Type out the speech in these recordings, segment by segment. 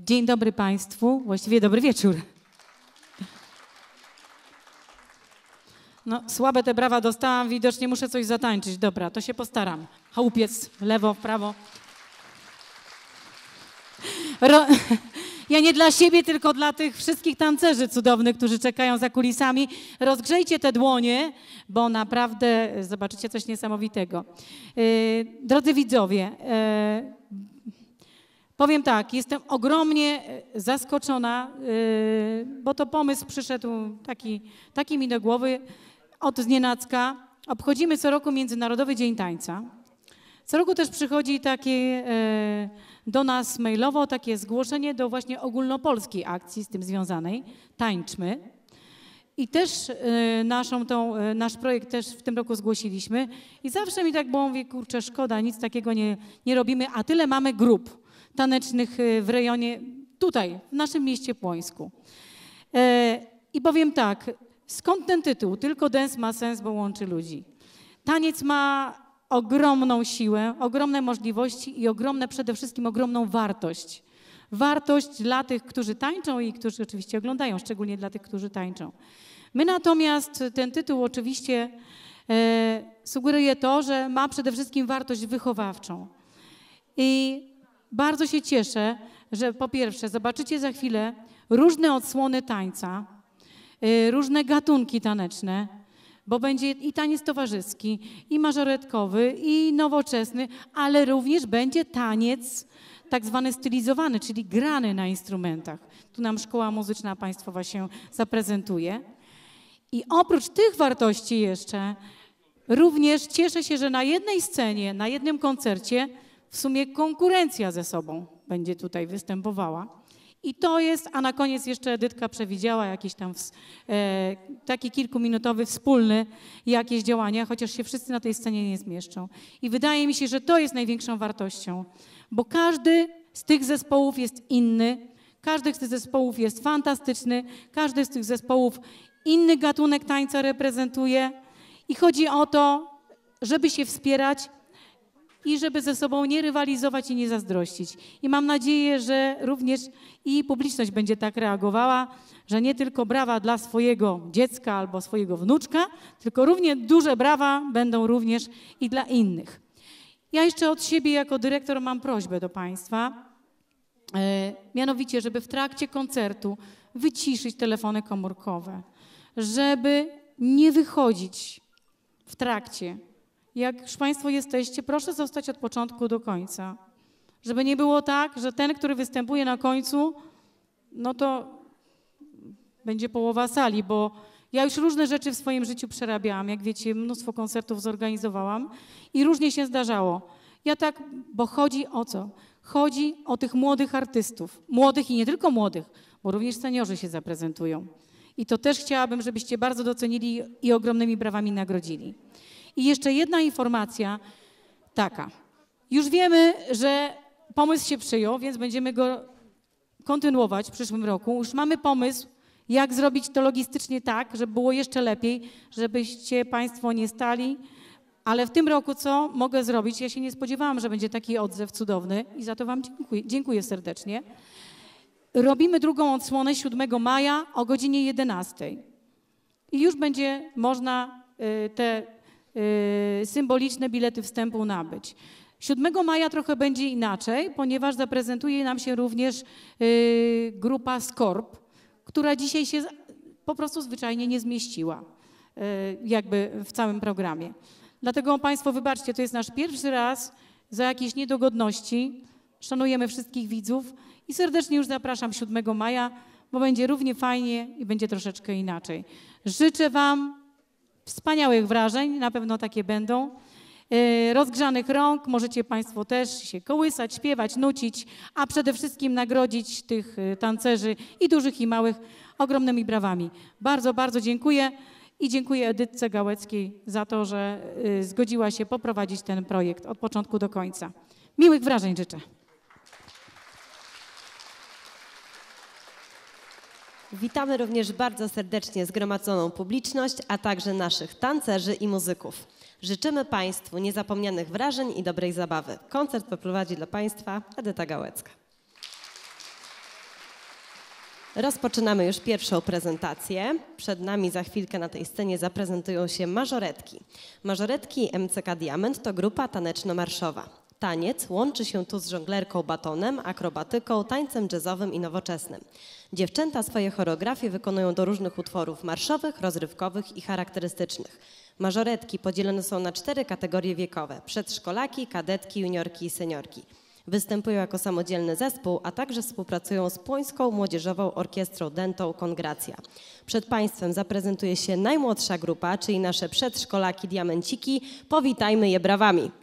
Dzień dobry Państwu, właściwie dobry wieczór. No, słabe te brawa dostałam, widocznie muszę coś zatańczyć. Dobra, to się postaram. Chałupiec, lewo, w prawo. Ja nie dla siebie, tylko dla tych wszystkich tancerzy cudownych, którzy czekają za kulisami. Rozgrzejcie te dłonie, bo naprawdę zobaczycie coś niesamowitego. Drodzy widzowie, powiem tak, jestem ogromnie zaskoczona, bo to pomysł przyszedł taki mi do głowy od znienacka. Obchodzimy co roku Międzynarodowy Dzień Tańca. Co roku też przychodzi takie do nas mailowo takie zgłoszenie do właśnie ogólnopolskiej akcji z tym związanej. Tańczmy. I też nasz projekt też w tym roku zgłosiliśmy. I zawsze mi tak było, mówię, kurczę, szkoda, nic takiego nie robimy, a tyle mamy grup tanecznych w rejonie, tutaj, w naszym mieście Płońsku. I powiem tak, skąd ten tytuł? Tylko dance ma sens, bo łączy ludzi. Taniec ma ogromną siłę, ogromne możliwości i przede wszystkim ogromną wartość. Wartość dla tych, którzy tańczą i którzy oczywiście oglądają, szczególnie dla tych, którzy tańczą. My natomiast, ten tytuł oczywiście sugeruje to, że ma przede wszystkim wartość wychowawczą. I bardzo się cieszę, że po pierwsze zobaczycie za chwilę różne odsłony tańca, różne gatunki taneczne, bo będzie i taniec towarzyski, i mażoretkowy, i nowoczesny, ale również będzie taniec tak zwany stylizowany, czyli grany na instrumentach. Tu nam Szkoła Muzyczna Państwowa się zaprezentuje. I oprócz tych wartości jeszcze również cieszę się, że na jednej scenie, na jednym koncercie w sumie konkurencja ze sobą będzie tutaj występowała. I to jest, a na koniec jeszcze Edytka przewidziała jakiś tam taki kilkuminutowy wspólny jakieś działania, chociaż się wszyscy na tej scenie nie zmieszczą. I wydaje mi się, że to jest największą wartością, bo każdy z tych zespołów jest inny, każdy z tych zespołów jest fantastyczny, każdy z tych zespołów inny gatunek tańca reprezentuje i chodzi o to, żeby się wspierać i żeby ze sobą nie rywalizować i nie zazdrościć. I mam nadzieję, że również i publiczność będzie tak reagowała, że nie tylko brawa dla swojego dziecka albo swojego wnuczka, tylko równie duże brawa będą również i dla innych. Ja jeszcze od siebie jako dyrektor mam prośbę do Państwa, mianowicie, żeby w trakcie koncertu wyciszyć telefony komórkowe, żeby nie wychodzić w trakcie. Jak już Państwo jesteście, proszę zostać od początku do końca. Żeby nie było tak, że ten, który występuje na końcu, no to będzie połowa sali, bo ja już różne rzeczy w swoim życiu przerabiałam. Jak wiecie, mnóstwo koncertów zorganizowałam i różnie się zdarzało. Ja tak, bo chodzi o co? Chodzi o tych młodych artystów. Młodych i nie tylko młodych, bo również seniorzy się zaprezentują. I to też chciałabym, żebyście bardzo docenili i ogromnymi brawami nagrodzili. I jeszcze jedna informacja taka. Już wiemy, że pomysł się przyjął, więc będziemy go kontynuować w przyszłym roku. Już mamy pomysł, jak zrobić to logistycznie tak, żeby było jeszcze lepiej, żebyście Państwo nie stali. Ale w tym roku co mogę zrobić? Ja się nie spodziewałam, że będzie taki odzew cudowny i za to Wam dziękuję serdecznie. Robimy drugą odsłonę 7 maja o godzinie 11. I już będzie można te symboliczne bilety wstępu nabyć. 7 maja trochę będzie inaczej, ponieważ zaprezentuje nam się również grupa Skorp, która dzisiaj się po prostu zwyczajnie nie zmieściła jakby w całym programie. Dlatego Państwo wybaczcie, to jest nasz pierwszy raz za jakieś niedogodności. Szanujemy wszystkich widzów i serdecznie już zapraszam 7 maja, bo będzie równie fajnie i będzie troszeczkę inaczej. Życzę Wam wspaniałych wrażeń, na pewno takie będą. Rozgrzanych rąk, możecie Państwo też się kołysać, śpiewać, nucić, a przede wszystkim nagrodzić tych tancerzy i dużych i małych ogromnymi brawami. Bardzo, bardzo dziękuję i dziękuję Edytce Gałeckiej za to, że zgodziła się poprowadzić ten projekt od początku do końca. Miłych wrażeń życzę. Witamy również bardzo serdecznie zgromadzoną publiczność, a także naszych tancerzy i muzyków. Życzymy Państwu niezapomnianych wrażeń i dobrej zabawy. Koncert poprowadzi dla Państwa Edyta Gałecka. Rozpoczynamy już pierwszą prezentację. Przed nami za chwilkę na tej scenie zaprezentują się mażoretki. Mażoretki MCK Diament to grupa taneczno-marszowa. Taniec łączy się tu z żonglerką batonem, akrobatyką, tańcem jazzowym i nowoczesnym. Dziewczęta swoje choreografie wykonują do różnych utworów marszowych, rozrywkowych i charakterystycznych. Mażoretki podzielone są na 4 kategorie wiekowe: przedszkolaki, kadetki, juniorki i seniorki. Występują jako samodzielny zespół, a także współpracują z Płońską Młodzieżową Orkiestrą Dętą Kongracja. Przed Państwem zaprezentuje się najmłodsza grupa, czyli nasze przedszkolaki Diamenciki. Powitajmy je brawami.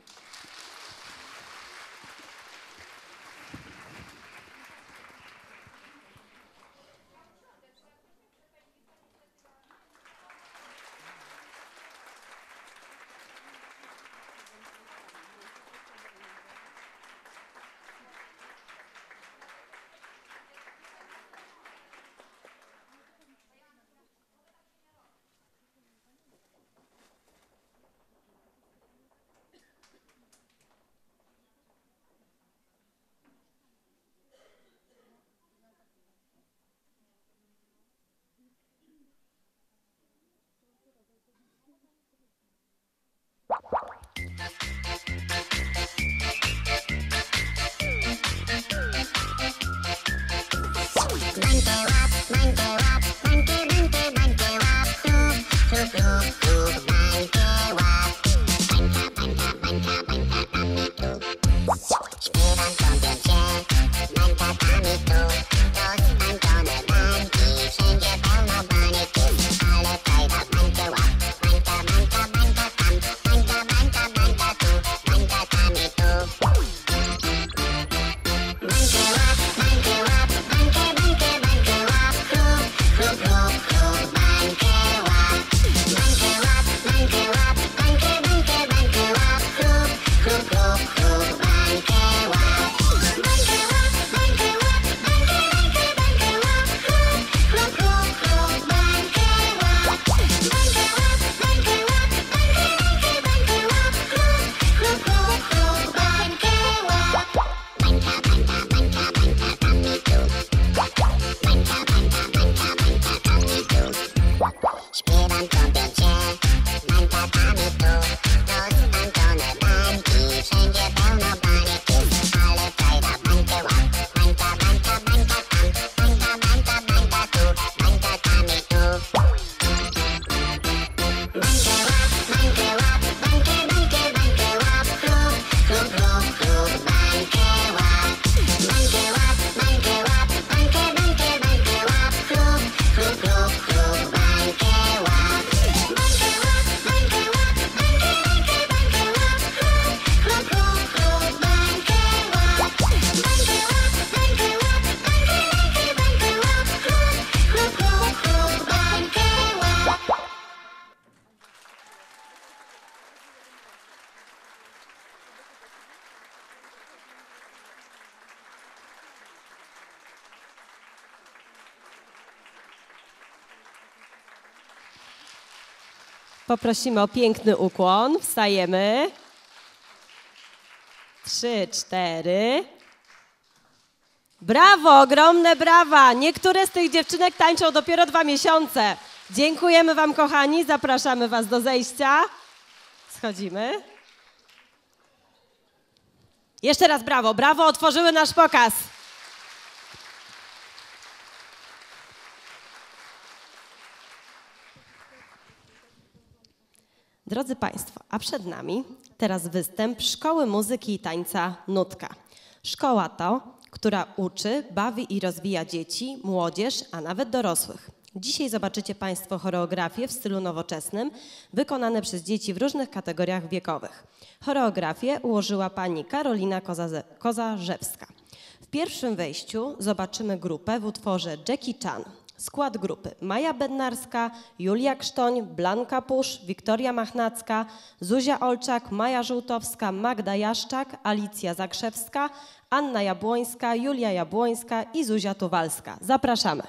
Poprosimy o piękny ukłon. Wstajemy. 3, 4. Brawo, ogromne brawa. Niektóre z tych dziewczynek tańczą dopiero 2 miesiące. Dziękujemy Wam, kochani. Zapraszamy Was do zejścia. Schodzimy. Jeszcze raz brawo. Brawo, otworzyły nasz pokaz. Drodzy Państwo, a przed nami teraz występ Szkoły Muzyki i Tańca Nutka. Szkoła to, która uczy, bawi i rozwija dzieci, młodzież, a nawet dorosłych. Dzisiaj zobaczycie Państwo choreografie w stylu nowoczesnym, wykonane przez dzieci w różnych kategoriach wiekowych. Choreografię ułożyła pani Karolina Kozarzewska. W pierwszym wejściu zobaczymy grupę w utworze Jackie Chan. Skład grupy: Maja Bednarska, Julia Krztoń, Blanka Pusz, Wiktoria Machnacka, Zuzia Olczak, Maja Żółtowska, Magda Jaszczak, Alicja Zakrzewska, Anna Jabłońska, Julia Jabłońska i Zuzia Tuwalska. Zapraszamy.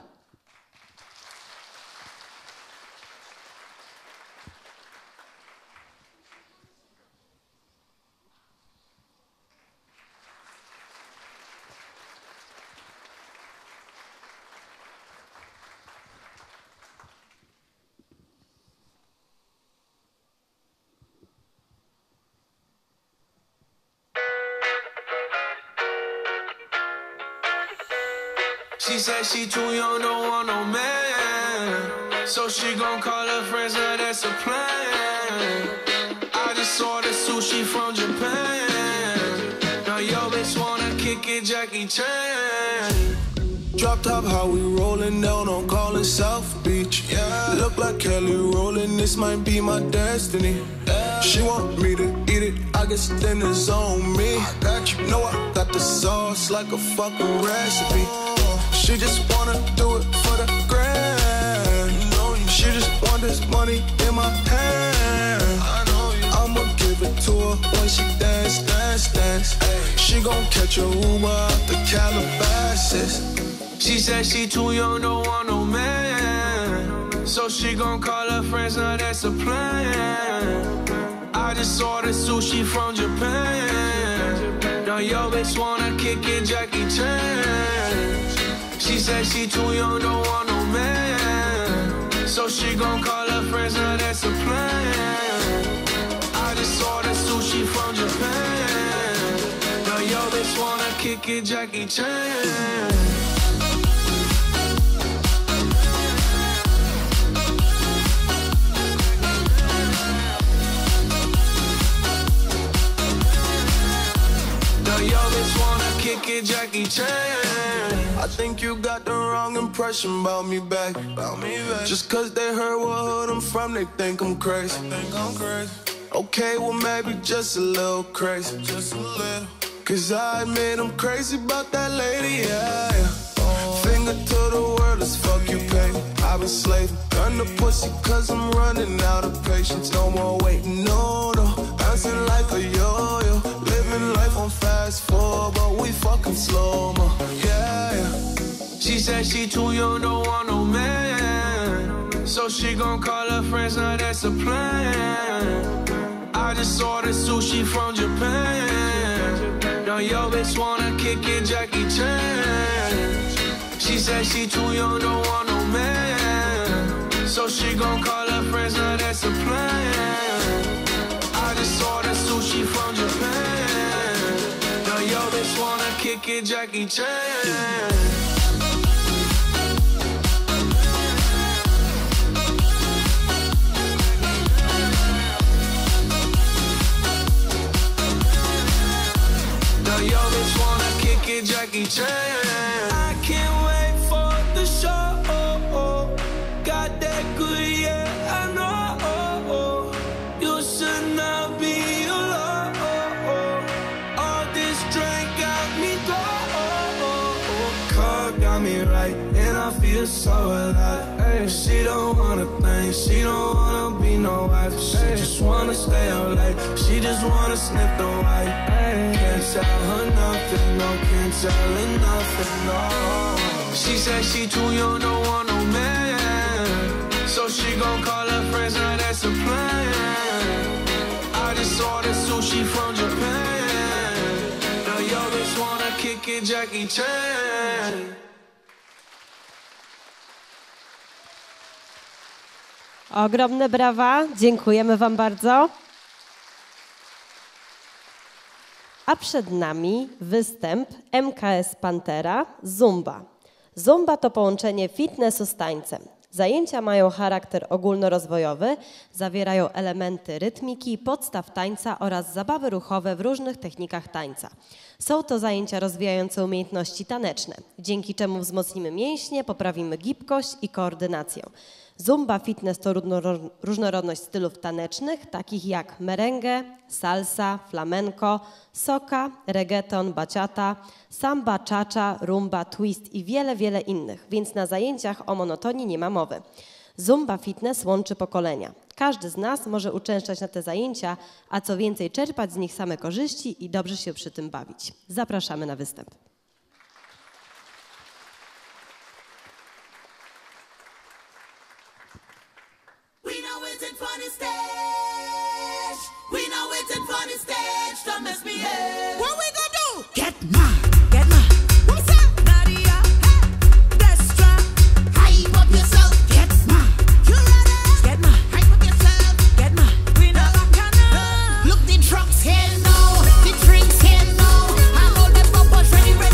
She said she too young, don't want no man. So she gon' call her friends, now that's a plan. I just saw the sushi from Japan. Now yo bitch wanna kick it, Jackie Chan. Drop top, how we rollin' down on Collin South Beach. Yeah. Look like Kelly rollin', this might be my destiny. Yeah. She want me to eat it, I guess then it's on me. I got you, know I got the sauce like a fucking recipe. She just wanna do it for the grand. She just want this money in my hand. I'ma give it to her when she dance, dance, dance. She gon' catch a Uber out the Calabasas. She said she too young, don't want no man. So she gon' call her friends, now that's a plan. I just saw the sushi from Japan. Now yo bitch wanna kick it, Jackie Chan. She said she too young, don't want no man. So she gon' call her friends, now that's a plan. I just saw the sushi from Japan. Now yo bitch wanna kick it, Jackie Chan. Yo, bitch wanna kick it, Jackie Chan. I think you got the wrong impression about me back. Just cause they heard what hood I'm from, they think I'm crazy. Okay, well maybe just a little crazy. Cause I admit I'm crazy about that lady, yeah. Finger to the world, as fuck you pay me. I've been slaving, gun the pussy cause I'm running out of patience. No more waiting, no, no. Bouncing like a yo-yo. Living life on fast forward, but we fucking slow-mo, yeah, yeah. She said she too young, don't want no man. So she gon' call her friends, now that's a plan. I just saw the sushi from Japan. Now yo bitch wanna kick it, Jackie Chan. She said she too young, don't want no man. So she gon' call her friends, now that's a plan. I just saw the sushi from Japan. Now yo bitch wanna kick it, Jackie Chan. Yo, bitch wanna kick it, Jackie Chan. I can't wait for the show. Got that good, yeah, I know. You should not be alone. All this drink got me going. Car got me right, and I feel so alive. She don't wanna think, she don't wanna be no wife. She just wanna stay up late, she just wanna sniff the white. Can't tell her nothing, no, can't tell her nothing, no. She said she too young, don't want no man. So she gon' call her friends, now that's a plan. I just saw the sushi from Japan. Now yo bitch wanna kick it, Jackie Chan. Ogromne brawa, dziękujemy wam bardzo. A przed nami występ MKS Pantera Zumba. Zumba to połączenie fitnessu z tańcem. Zajęcia mają charakter ogólnorozwojowy, zawierają elementy rytmiki, podstaw tańca oraz zabawy ruchowe w różnych technikach tańca. Są to zajęcia rozwijające umiejętności taneczne, dzięki czemu wzmocnimy mięśnie, poprawimy gibkość i koordynację. Zumba Fitness to różnorodność stylów tanecznych, takich jak merengue, salsa, flamenco, soca, reggaeton, bachata, samba, cha-cha, rumba, twist i wiele, wiele innych, więc na zajęciach o monotonii nie ma mowy. Zumba Fitness łączy pokolenia. Każdy z nas może uczęszczać na te zajęcia, a co więcej czerpać z nich same korzyści i dobrze się przy tym bawić. Zapraszamy na występ. Don't misbehave. What we gonna do? Get mad, get mad. What's up, Nadia? Hey, Destra. Hype up yourself. Get mad. You ready? Get mad. Hype up yourself. Get mad. We know that can know. Look, the drugs here now, the drinks here now. I know the bubbles ready.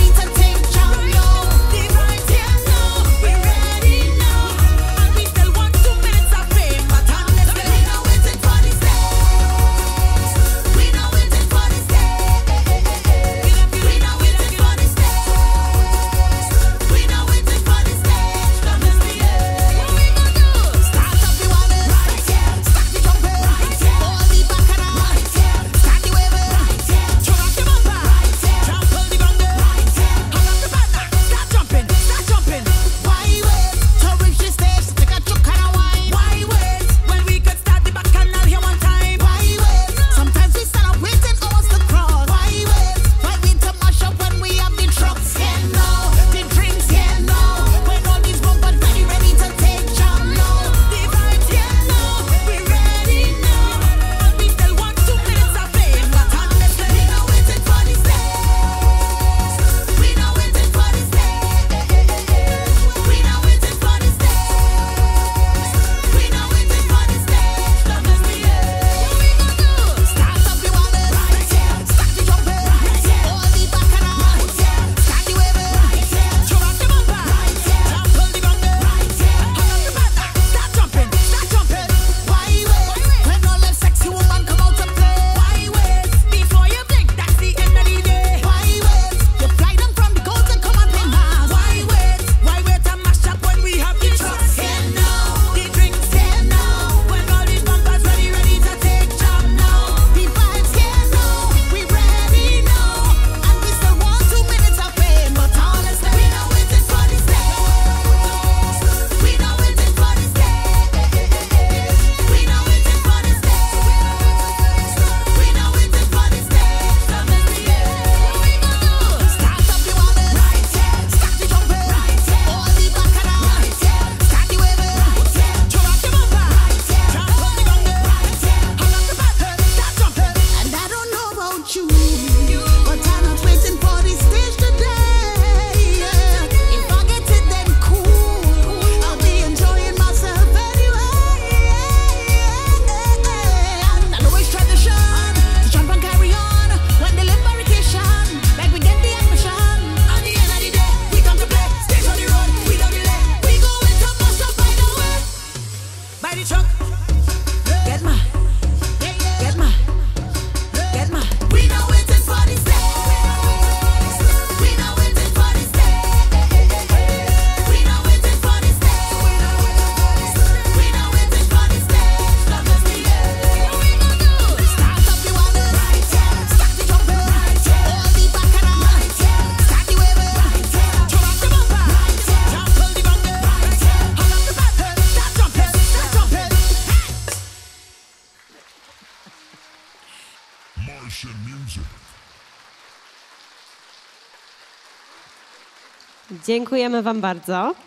Dziękujemy Wam bardzo.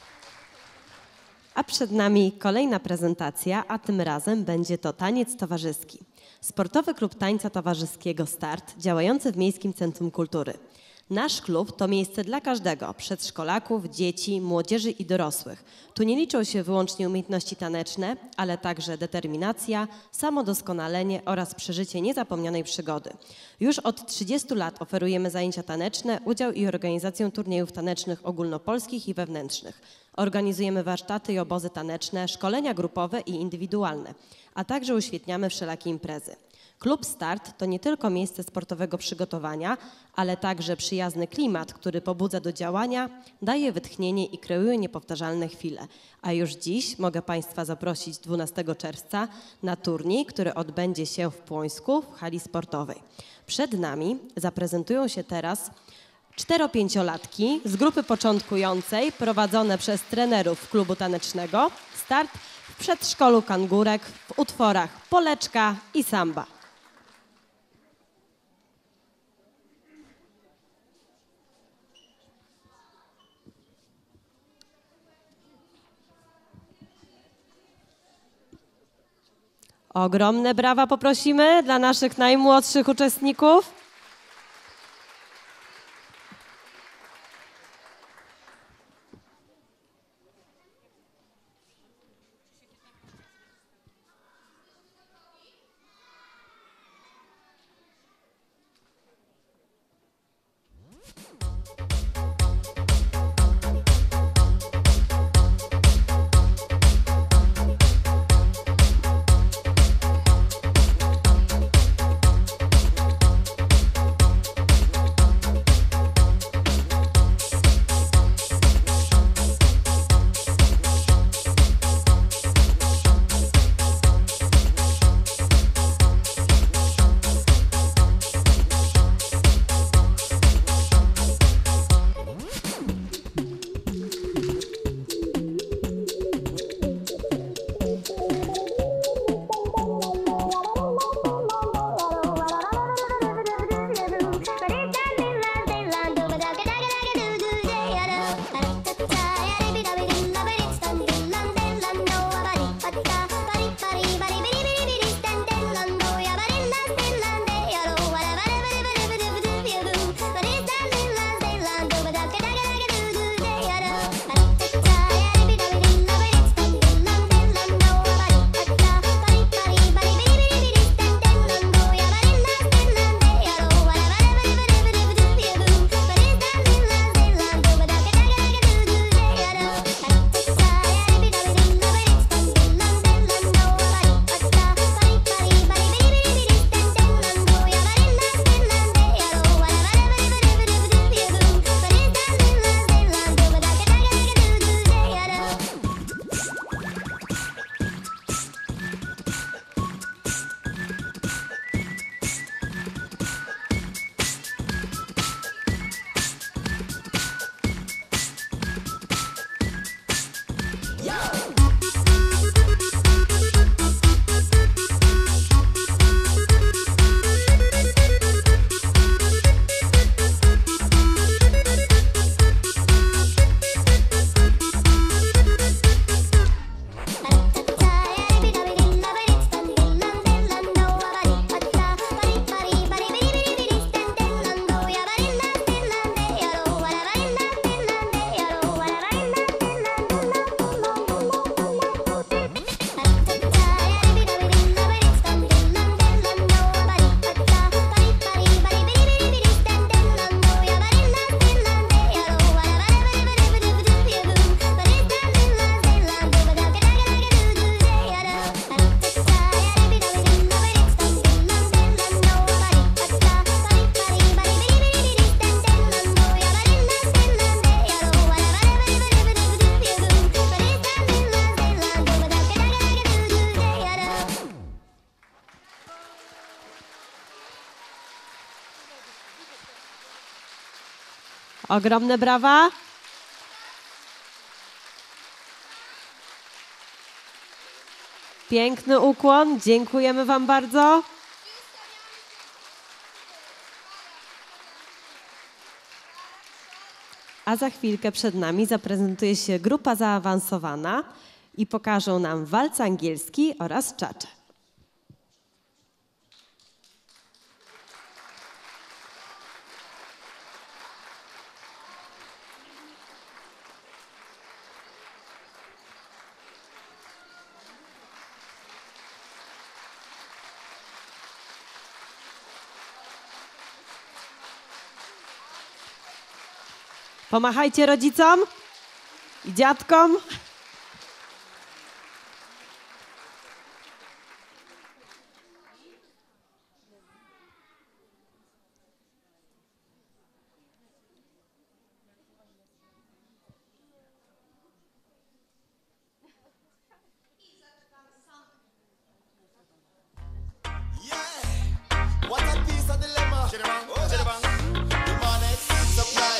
A przed nami kolejna prezentacja, a tym razem będzie to taniec towarzyski. Sportowy klub tańca towarzyskiego Start, działający w Miejskim Centrum Kultury. Nasz klub to miejsce dla każdego, przedszkolaków, dzieci, młodzieży i dorosłych. Tu nie liczą się wyłącznie umiejętności taneczne, ale także determinacja, samodoskonalenie oraz przeżycie niezapomnianej przygody. Już od 30 lat oferujemy zajęcia taneczne, udział i organizację turniejów tanecznych ogólnopolskich i wewnętrznych. Organizujemy warsztaty i obozy taneczne, szkolenia grupowe i indywidualne, a także uświetniamy wszelakie imprezy. Klub Start to nie tylko miejsce sportowego przygotowania, ale także przyjazny klimat, który pobudza do działania, daje wytchnienie i kreuje niepowtarzalne chwile. A już dziś mogę Państwa zaprosić 12 czerwca na turniej, który odbędzie się w Płońsku w hali sportowej. Przed nami zaprezentują się teraz 4-5-latki z grupy początkującej prowadzone przez trenerów klubu tanecznego Start w przedszkolu Kangurek w utworach Poleczka i Samba. Ogromne brawa poprosimy dla naszych najmłodszych uczestników. Ogromne brawa. Piękny ukłon. Dziękujemy Wam bardzo. A za chwilkę przed nami zaprezentuje się grupa zaawansowana i pokażą nam walc angielski oraz czacze. Pomachajcie rodzicom i dziadkom. What a piece of dilemma. Demonic supply.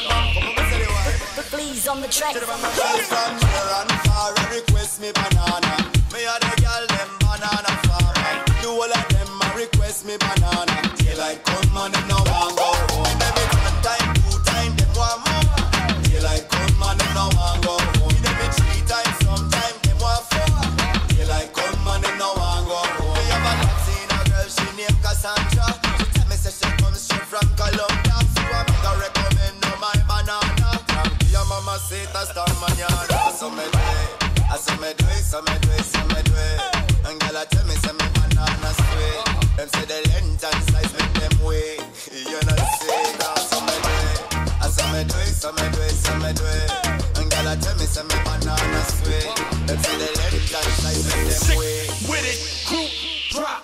Please on the track. Girl from near and far and request me banana. Me a the girl them banana farmer. The whole of them a request me banana. Daylight come and them no want go home. Every one time, 2 time, them want more. Daylight come and them no want go home. Every 3 times, sometime them want 4. Daylight come and them no want go home. Me have a Latina girl, she named Cassandra. She tell me say she comes straight from Colombia. So I make her recommend no my banana. Your mama say that's the manana. So me do it, so me do it, so me do it, so me do it. And girl I tell me say me banana sweet. Them say the length and size make them wait. You know say that. So me do it, so me do it, so me do it, so me do it. And girl I tell me say me banana sweet. Them say the length and size make them wait. With it, group drop.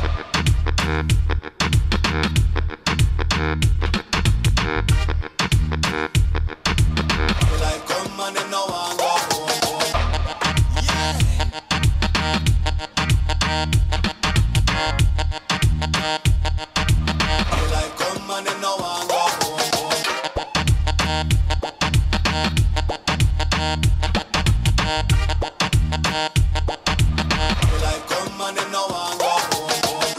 Like come and them no want go home. Yeah. Like come and them no want go home. Like come and them no want go home.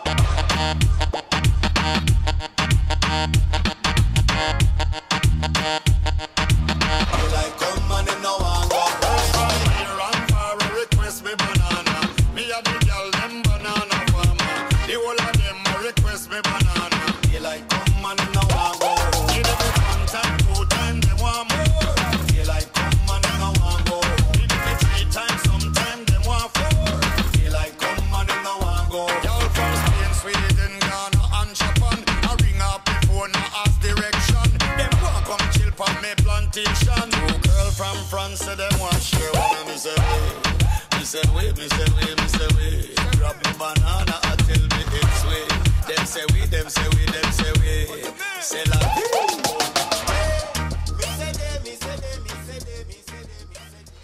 Like come and them no want go home. Here and far request me banana. Me a the girl them banana farmer. The whole of them a request me banana. They like come and them no want go home. Give them 1 time, 2 time, them want more. They like come and them no want go home. Give them 3 times, sometime them want 4. They like come and them no want go home. Y'all from Spain, Sweden, Ghana and Japan. I ring up before no ask direction. Them want come chill for me plantation. No girl from France say them want share one. Me say wait, me say wait, me say wait, me say wait. Grab me banana and tell me it's way. Them say we, them say we, them say we. Say la vie. Me say them, me say them, me say them, me say them, me say them.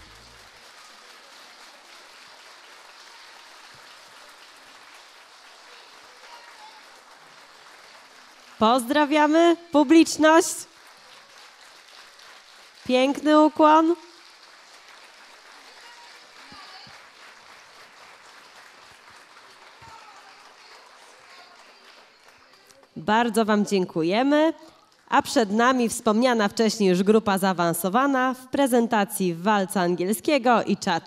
Pozdrawiamy publiczność. Piękny ukłon. Bardzo Wam dziękujemy. A przed nami wspomniana wcześniej już grupa zaawansowana w prezentacji walca angielskiego i czacz.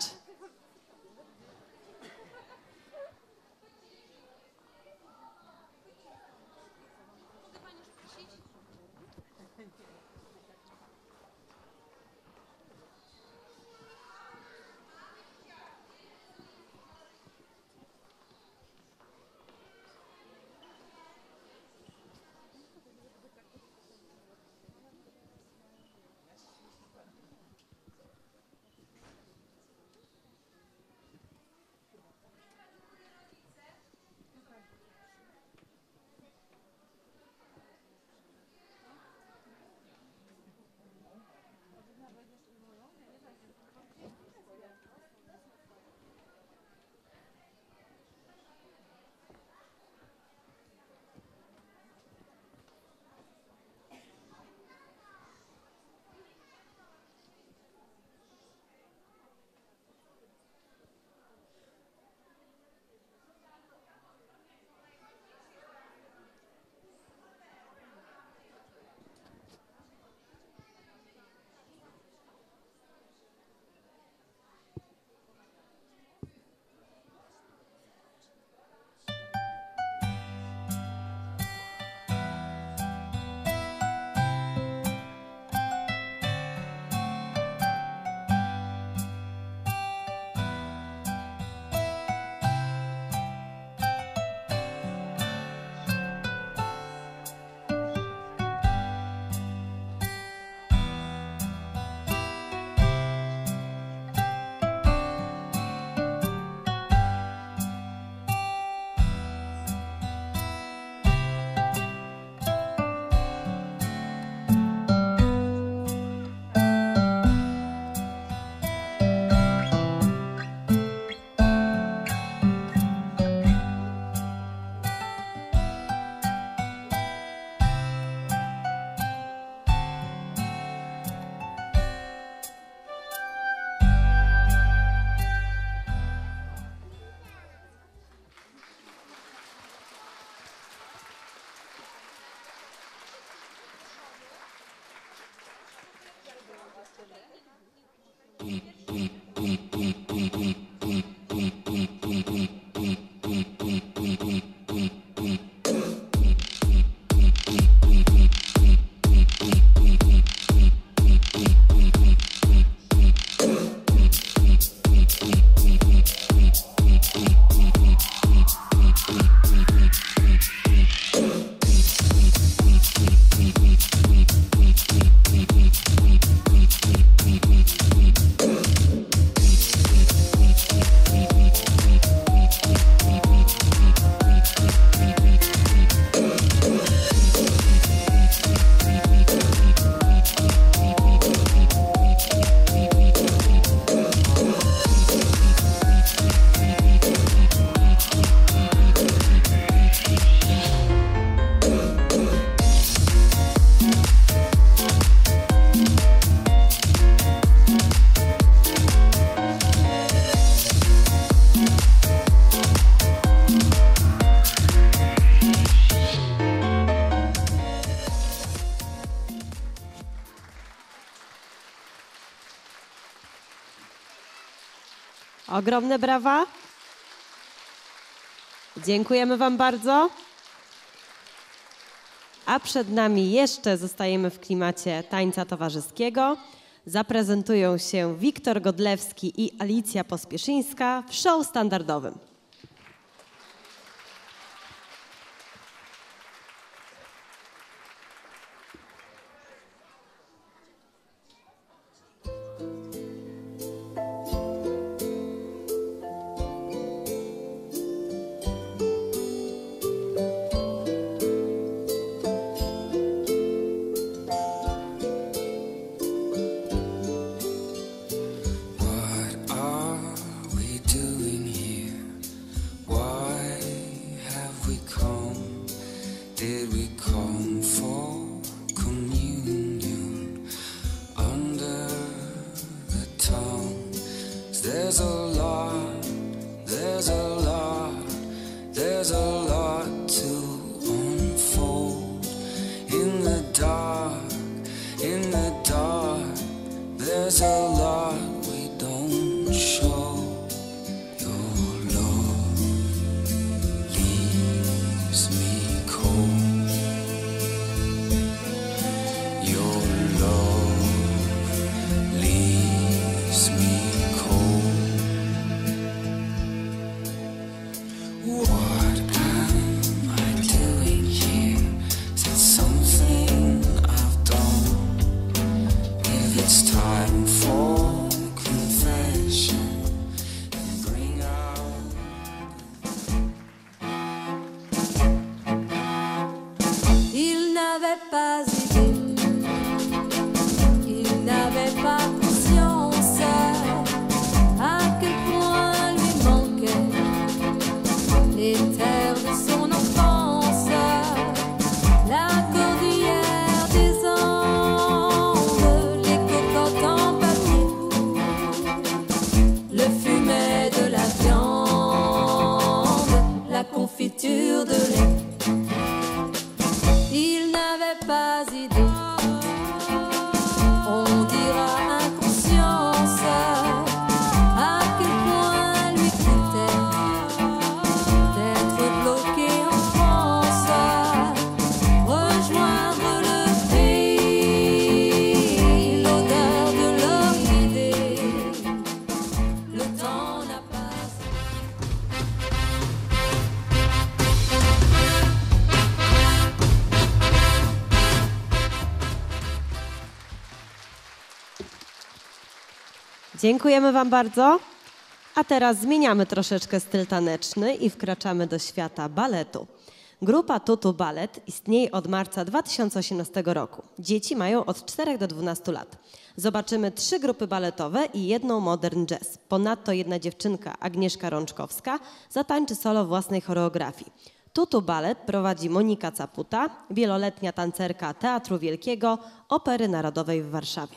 Ogromne brawa. Dziękujemy Wam bardzo. A przed nami jeszcze zostajemy w klimacie tańca towarzyskiego. Zaprezentują się Wiktor Godlewski i Alicja Pospieszyńska w show standardowym. What are we doing here? Why have we come? Did we come for communion under the tongue? There's a lot, there's a lot, there's a lot to unfold in the dark, in the dark. There's a lot we don't show. Your love leaves me cold. Your love leaves me cold. What am I doing here? Is it something I've done? If it's time for confession, then bring out. Il n'avait pas idée, il n'avait pas conscience à quel point lui manquait les terres de son enfance, la cordillère des Andes, les cocottes en papier, le fumet de la viande, la confiture de lait. Il n'avait pas idée, on dira inconscience, à quel point lui coûtait d'être bloqué en France, rejoindre le pays, l'odeur de l'orchidée, le temps n'a pas. Dziękujemy Wam bardzo. A teraz zmieniamy troszeczkę styl taneczny i wkraczamy do świata baletu. Grupa Tutu Ballet istnieje od marca 2018 roku. Dzieci mają od 4 do 12 lat. Zobaczymy 3 grupy baletowe i jedną modern jazz. Ponadto jedna dziewczynka, Agnieszka Rączkowska, zatańczy solo własnej choreografii. Tutu Ballet prowadzi Monika Caputa, wieloletnia tancerka Teatru Wielkiego, Opery Narodowej w Warszawie.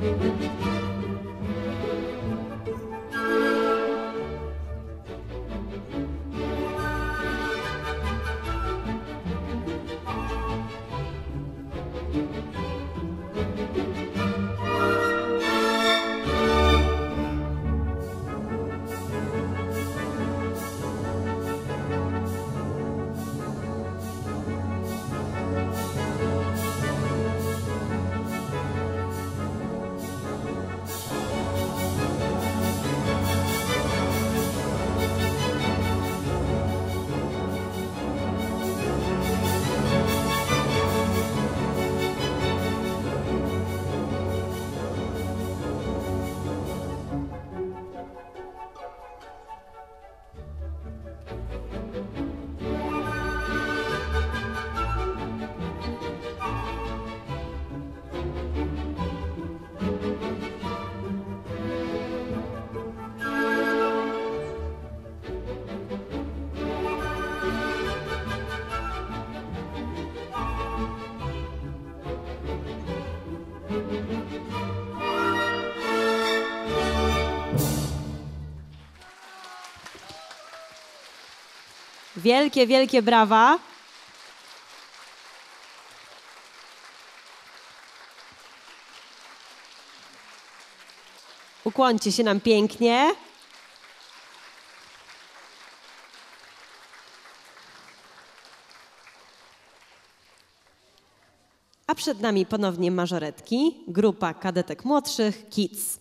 Wielkie, wielkie brawa. Ukłońcie się nam pięknie. A przed nami ponownie mażoretki, grupa kadetek młodszych Kids.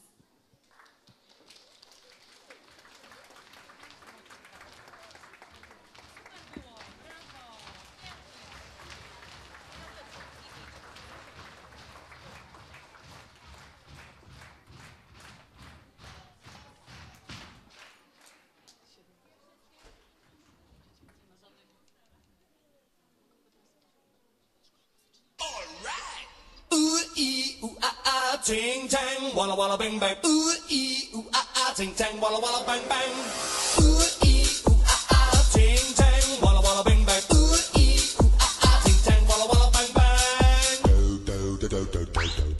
Ting tang, walla walla bang bang. Ooh ee ooh ah ah, ting tang, walla walla bang bang. Ooh ee ooh ah ah, ting tang, walla walla bang bang. Ooh ee ooh ah ah, ting tang, walla walla bang bang. Do do do do do do do.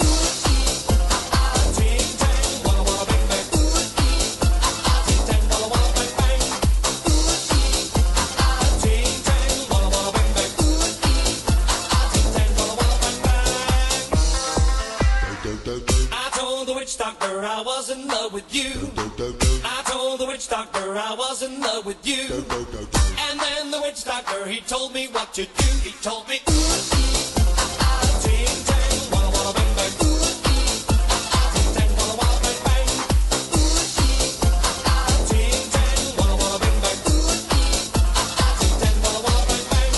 Doctor, I was in love with you. I told the witch doctor I was in love with you. And then the witch doctor, he told me what to do. He told me, ooh, ee, ah, ah, ting, tang, walla, walla, bang, bang. Ooh, ee, ah, ah, ting, tang, walla, walla, bang, bang. Ooh, ee, ah, ah, ting, tang, walla, walla, bang, bang. Ooh, ee, ah, ah, ting, tang, walla, walla, bang, bang.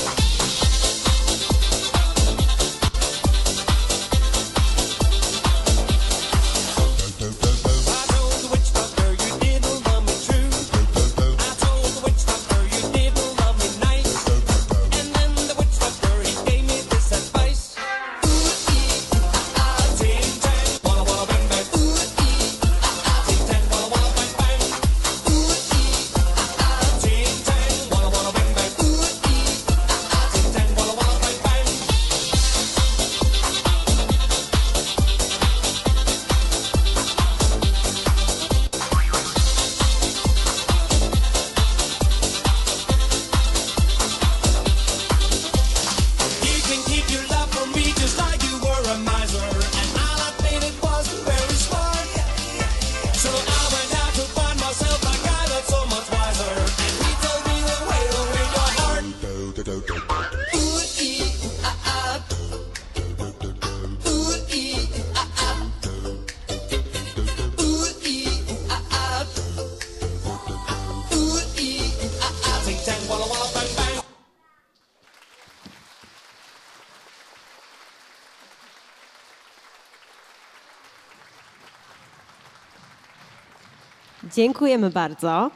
Dziękujemy bardzo.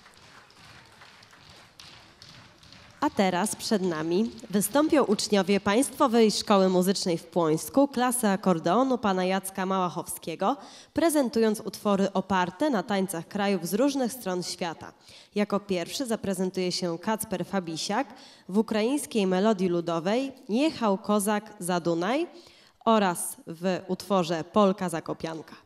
A teraz przed nami wystąpią uczniowie Państwowej Szkoły Muzycznej w Płońsku, klasy akordeonu pana Jacka Małachowskiego, prezentując utwory oparte na tańcach krajów z różnych stron świata. Jako pierwszy zaprezentuje się Kacper Fabisiak w ukraińskiej melodii ludowej Jechał kozak za Dunaj oraz w utworze Polka Zakopianka.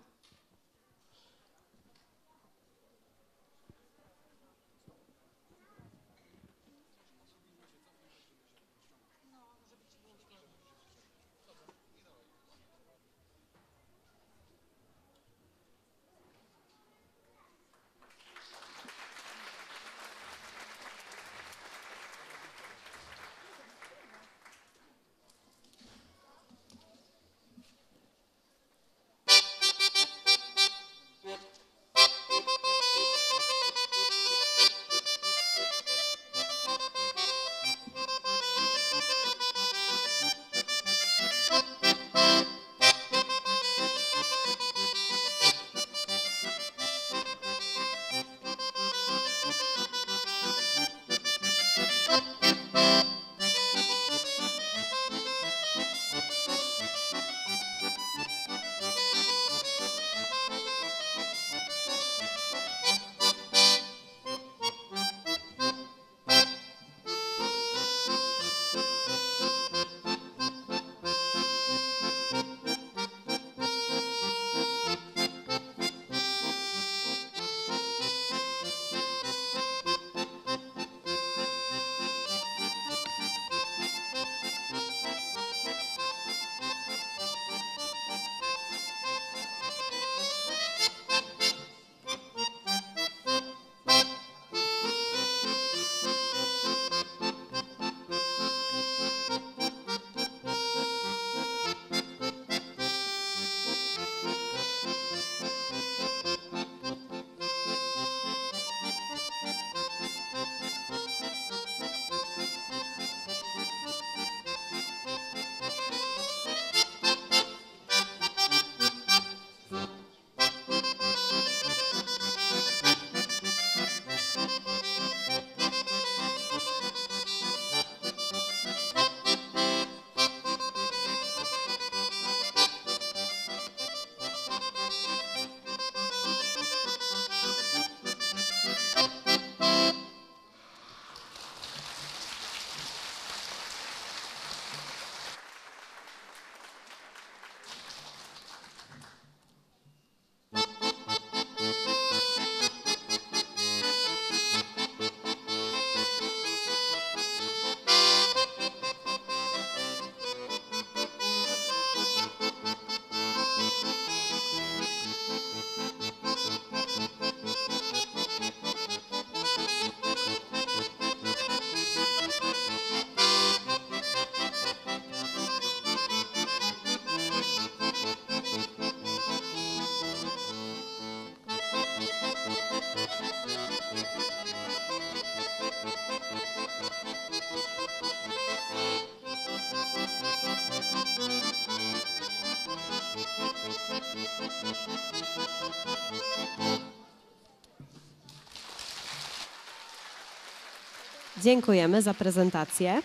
Dziękujemy za prezentację.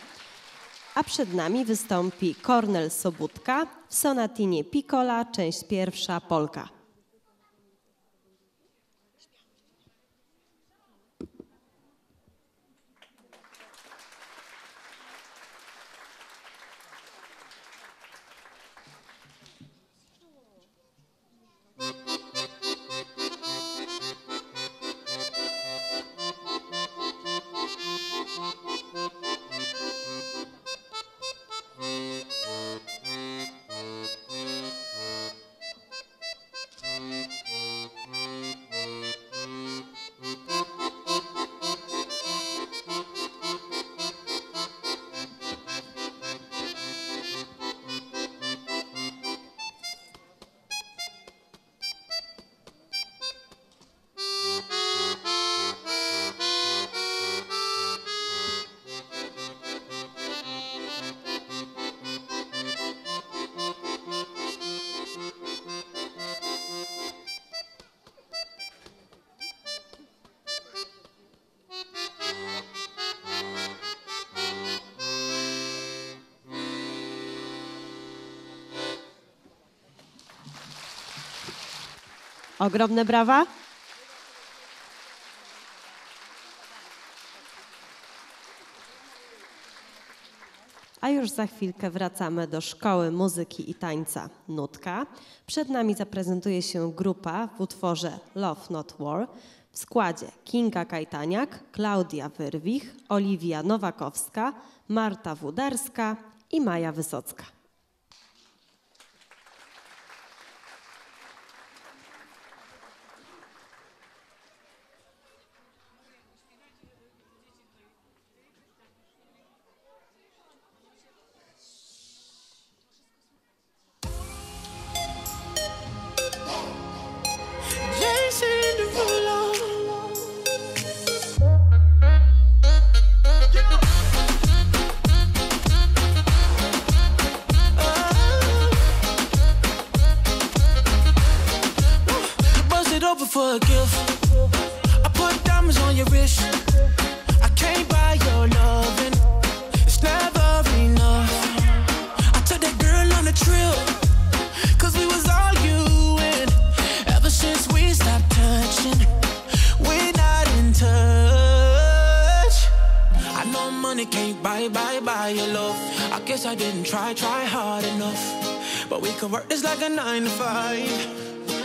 A przed nami wystąpi Kornel Sobudka w sonatinie Piccola, część pierwsza, Polka. Ogromne brawa. A już za chwilkę wracamy do Szkoły Muzyki i Tańca Nutka. Przed nami zaprezentuje się grupa w utworze Love Not War w składzie Kinga Kajtaniak, Klaudia Wyrwich, Oliwia Nowakowska, Marta Wudarska i Maja Wysocka. For a gift, I put diamonds on your wrist. I can't buy your loving, it's never enough. I took that girl on a trip, cause we was arguing. Ever since we stopped touching, we're not in touch. I know money can't buy your love. I guess I didn't try hard enough. But we could work this like a 9 to 5.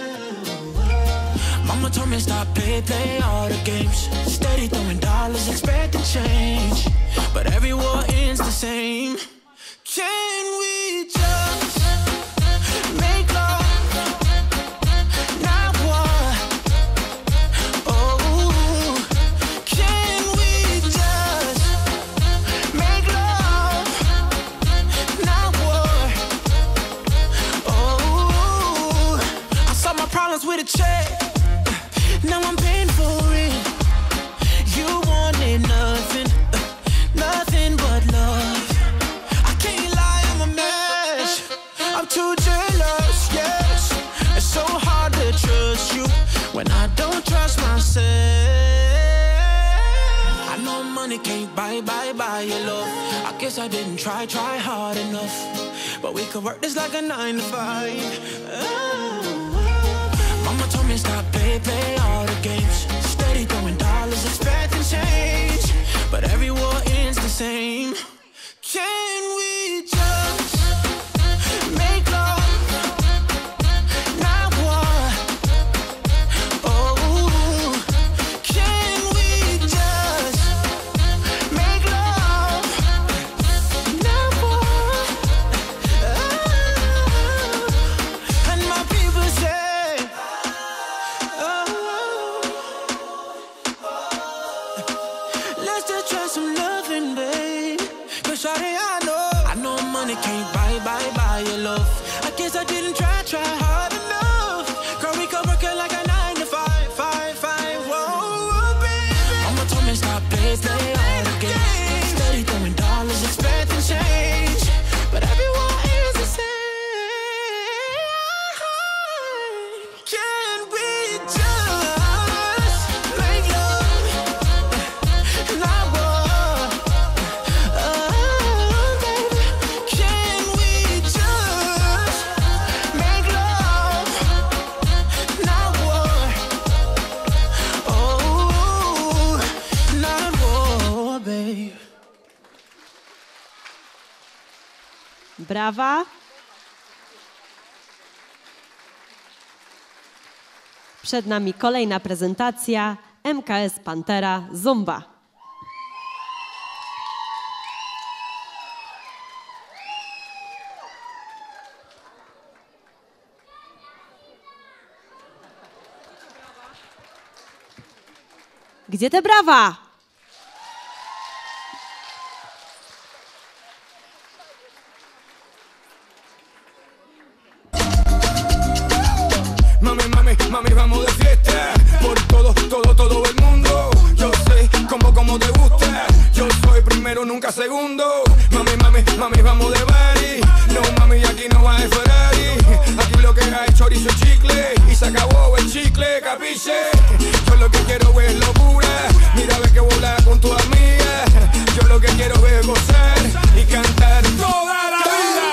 Mama told me stop play all the games. Steady throwing dollars, expecting change. But every war ends the same. Can we just make love, not war? Oh, can we just make love, not war? Oh, I solve my problems with a check. Now I'm paying for it. You wanted nothing, nothing but love. I can't lie, I'm a mess. I'm too jealous, yes. It's so hard to trust you when I don't trust myself. I know money can't buy your love. I guess I didn't try hard enough. But we could work this like a 9 to 5. Mama told me stop play all the games. Steady throwing dollars, expecting change. But every war ends the same. Can we just make love, not war? Oh, can we just make love, not war? Oh, and my people say, let's just try some loving, babe. Cause shawty, I know money can't buy your love. I guess I didn't try hard enough. Girl, we could work it like a 9 to 5. Whoa, baby. Mama told me stop play all the games. Steady throwing dollars, expecting change. But everyone is the same. Can we just make love, not war? Oh, baby. Can we just make love, not war? Oh, not war, babe. Brawa. Przed nami kolejna prezentacja MKS Pantera Zumba. Gdzie te brawa? Mami, vamos de fiesta por todo el mundo. Yo sé cómo te gusta. Yo soy primero, nunca segundo. Mami, vamos de party. No, mami, aquí no va de Ferrari. Aquí lo que hay chorizo y chicle. Y se acabó el chicle, capiche. Yo lo que quiero es locura. Mira, ve que volar con tu amiga. Yo lo que quiero es gozar y cantar toda la vida.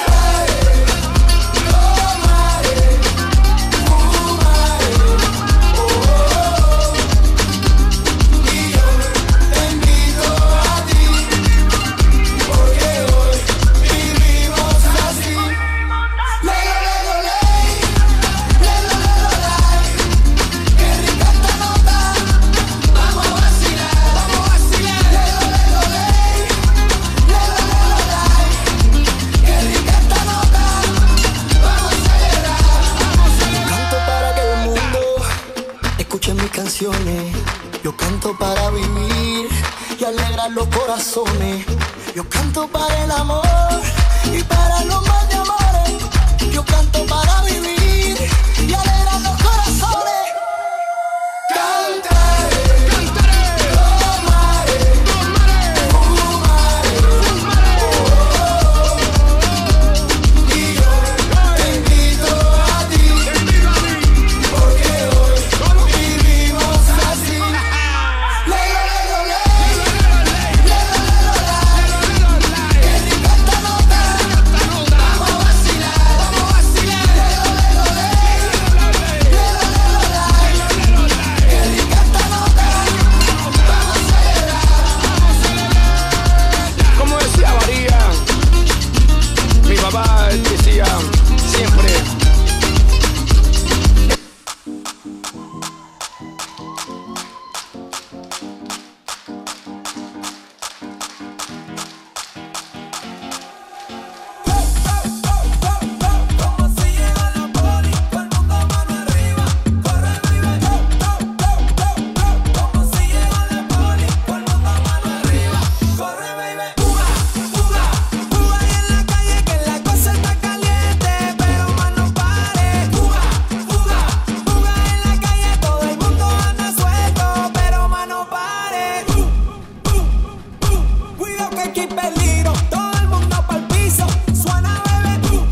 canciones. Yo canto para vivir y alegrar los corazones. Yo canto para el amor y para los más de amores. Yo canto para vivir y alegrar los corazones. Cantaré, tomaré, fumaré, y yo te invito a ti, porque hoy vivimos así. Lelo, lelo, qué rica esta nota, vamos a vacilar, vamos a vacilar. Lelo, lelo, qué rica esta nota, vamos a celebrar. Como decía María, mi papá decía siempre. Como si llega la poli, todo el mundo mano arriba, corre baby. Como si llega la poli, todo el mundo mano arriba, corre baby. Fuga, fuga, fuga ahí en la calle que la cosa está caliente, pero más no pare. Fuga, fuga, fuga en la calle, todo el mundo anda suelto, pero más no pare. Cuidado que aquí hay peligro, todo el mundo pa'l piso, suena bebé.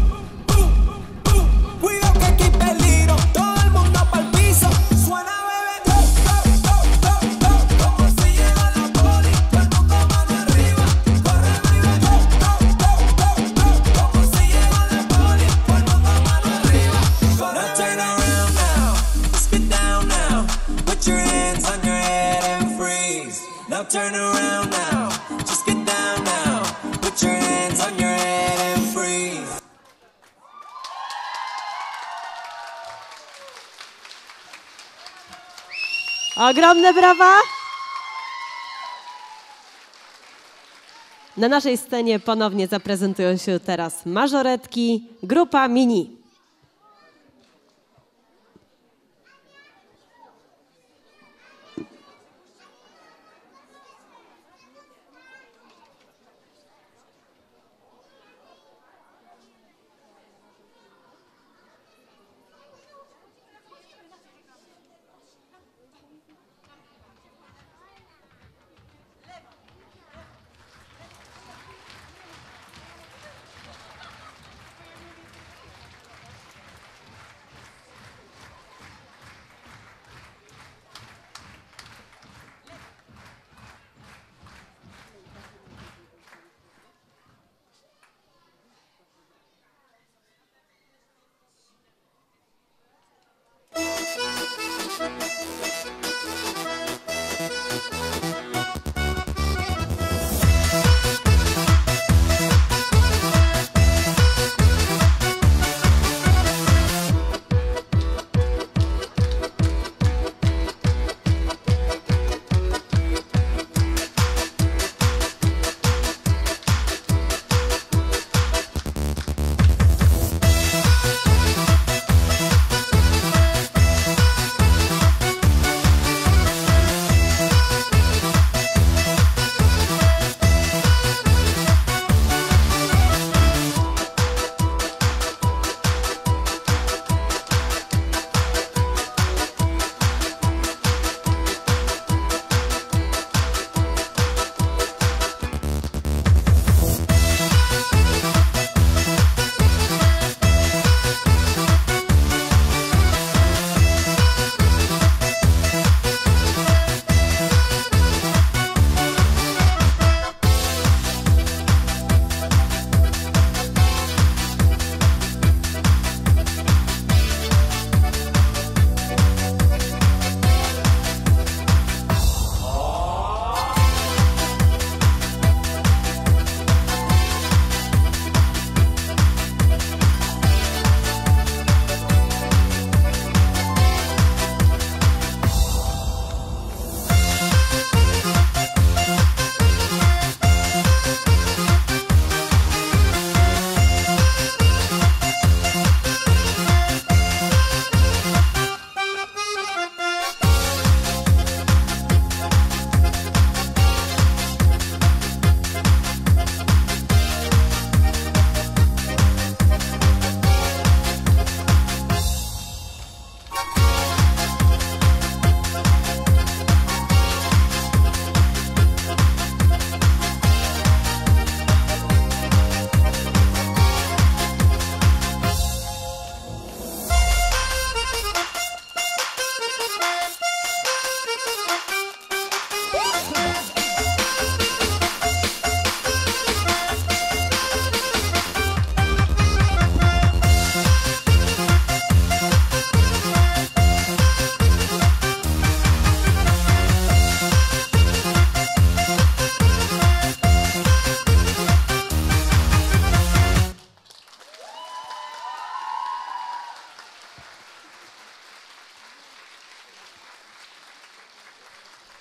Cuidado que aquí hay peligro, todo el mundo pa'l piso, suena bebé. Como si llega la poli, todo el mundo mano arriba, corre baby. Como si llega la poli, todo el mundo mano arriba, corre. Now turn around now, let's get down now. Put your hands on your head and freeze. Now turn around now, just get down now. Put your hands on your head and freeze. Ogromne brawa! Na naszej scenie ponownie zaprezentują się teraz mażoretki, grupa Mini.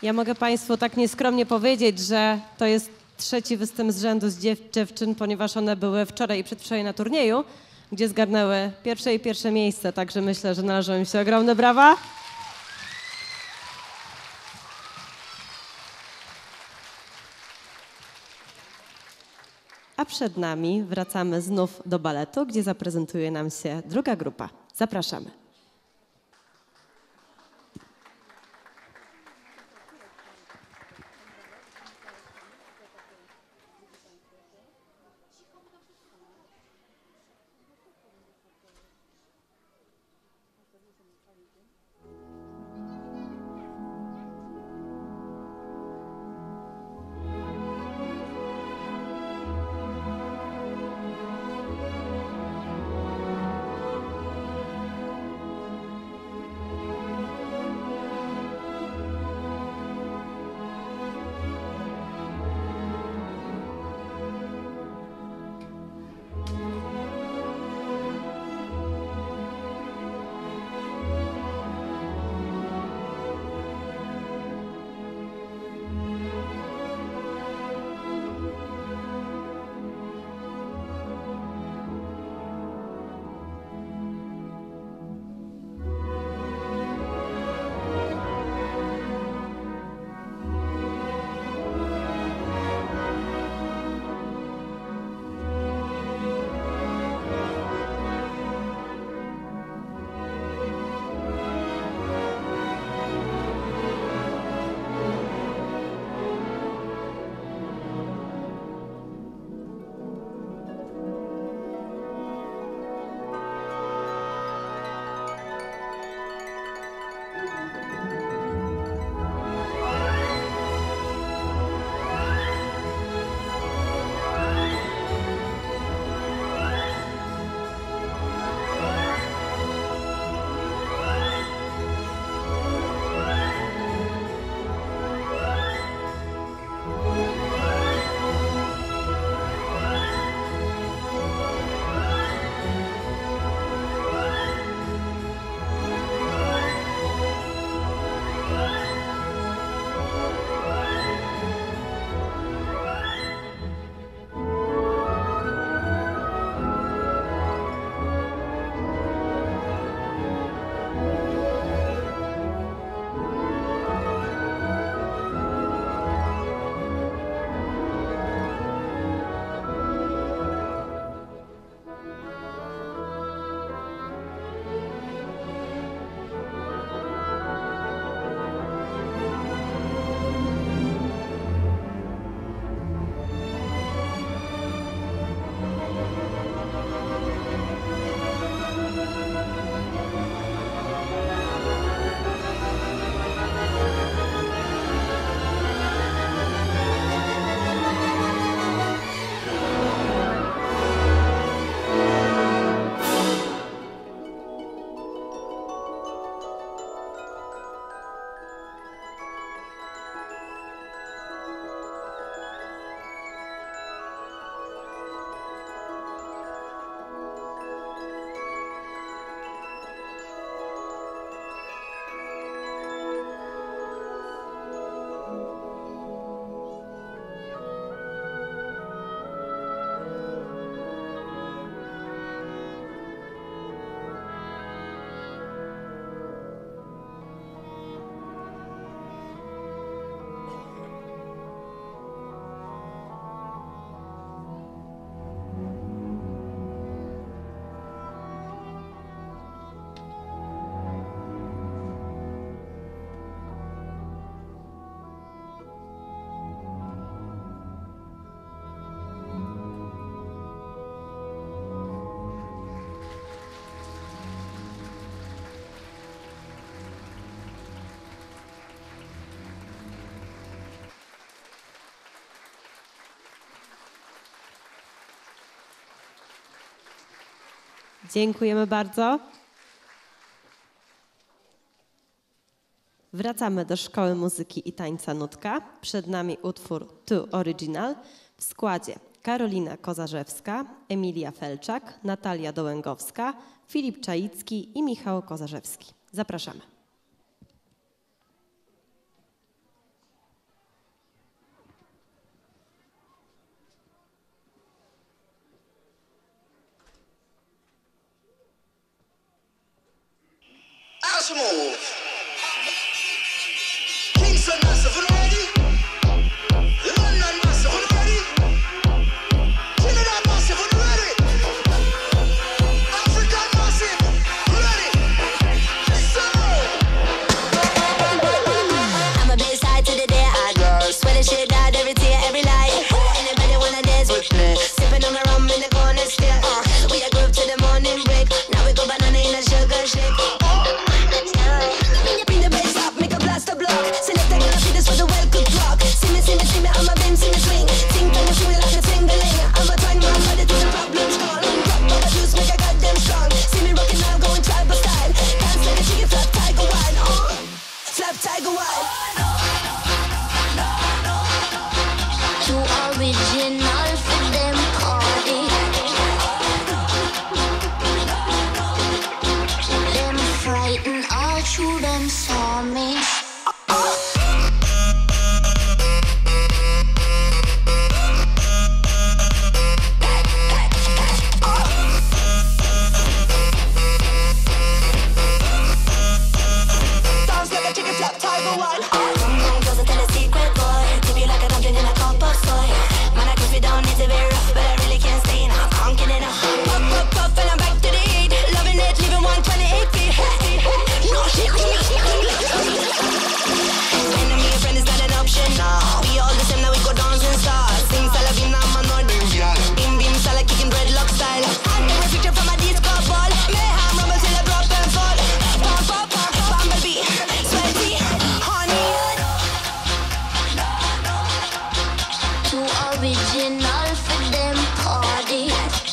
Ja mogę Państwu tak nieskromnie powiedzieć, że to jest trzeci występ z rzędu z dziewczyn, ponieważ one były wczoraj i przedwczoraj na turnieju, gdzie zgarnęły pierwsze miejsce, także myślę, że należą im się ogromne brawa. A przed nami wracamy znów do baletu, gdzie zaprezentuje nam się druga grupa. Zapraszamy. Dziękujemy bardzo. Wracamy do Szkoły Muzyki i Tańca Nutka. Przed nami utwór Tu Original w składzie Karolina Kozarzewska, Emilia Felczak, Natalia Dołęgowska, Filip Czaicki i Michał Kozarzewski. Zapraszamy. Massive move. Kingston massive, you ready? London massive, you ready? Trinidad massive, you ready? African massive, ready? So. I'm a bit side to the day I go. Swear the shit out every tear, every light. Anybody wanna dance with me? Sipping on my rum in the corner still. We a group to the morning break. Now we go banana in a sugar shake. Bring the bass up, make a blast a block. Select a girl, this for the well-cooked rock. See me, I'm a bim, see me swing. Ting, tang, see me like a tingling. I'm a twang, man, ready to the problems gone. Rock, but juice, make a goddamn strong. See me rocking now, going tribal style. Can't say the chicken flap, tiger wine. Flap, tiger wine. Too original for them party. Them frightened all through them saw me. Sounds like a chicken flap, tiger wine. Goes to tell a secret boy. Tip you like a dungeon in a cup of soy. Man, I guess we don't need to be rough, but I really can't stay now. I'm conking it up. Puff, puff, puff, and I'm back to the heat. Loving it, leaving 128 feet. Hey, hey, no shit. Enemy of friend is not an option now. We all the same, now we go dancing stars. Sing Salavina, man, or dim. Bim, bim, salad, kicking dreadlock style. And the picture from a disco ball. Mayhem, rumble till I drop and fall. Pop, pop, pop, bumblebee. Sweaty, honey. Too original for them party.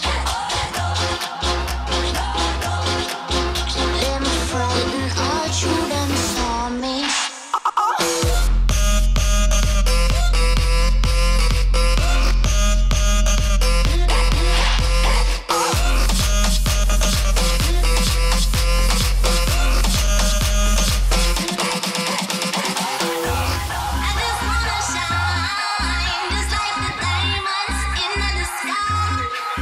Them frightened all through them saw me. I just wanna shine, just like the diamonds in the sky.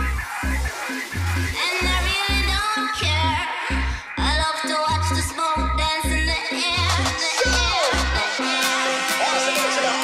And I really don't care. I love to watch the smoke dance in the air, the air, the air.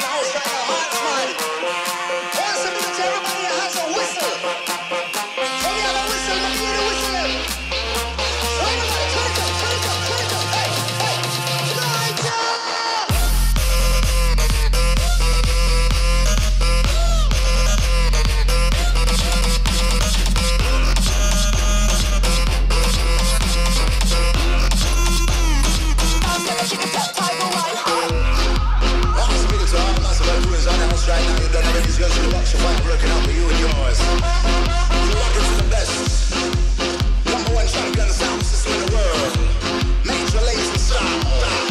Sounds like a chicken flap, tiger wine. Right now, you've done everything to the box, you find working out for you and yours. You're rocking to the best. Number one shotgun sound system in the world. Major Lazer sound.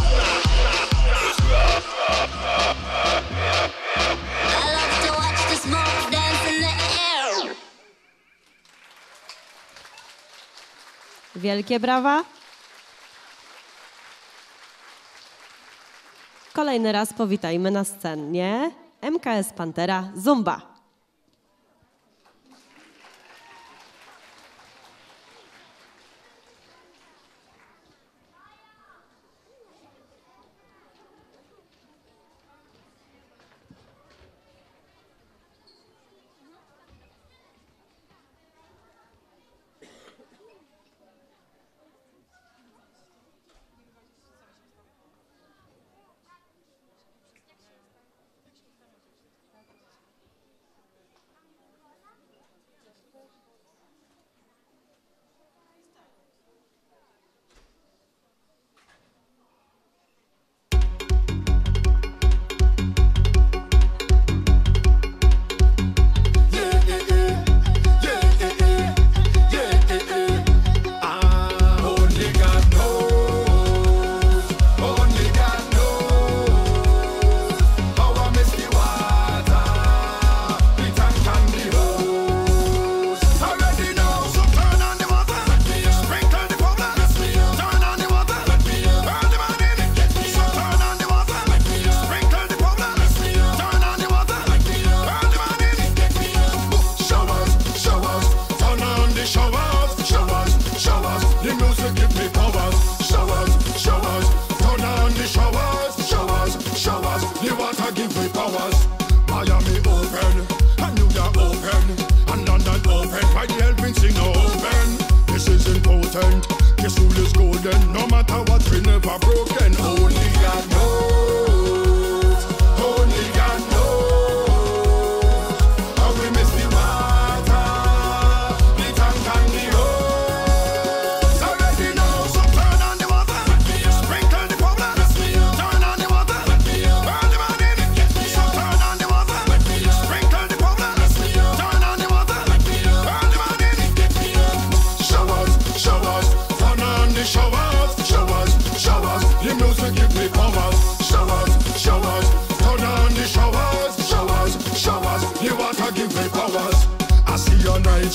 I love to watch the smoke dance in the air. Wielkie brawa. Kolejny raz powitajmy na scenie MKS Pantera Zumba.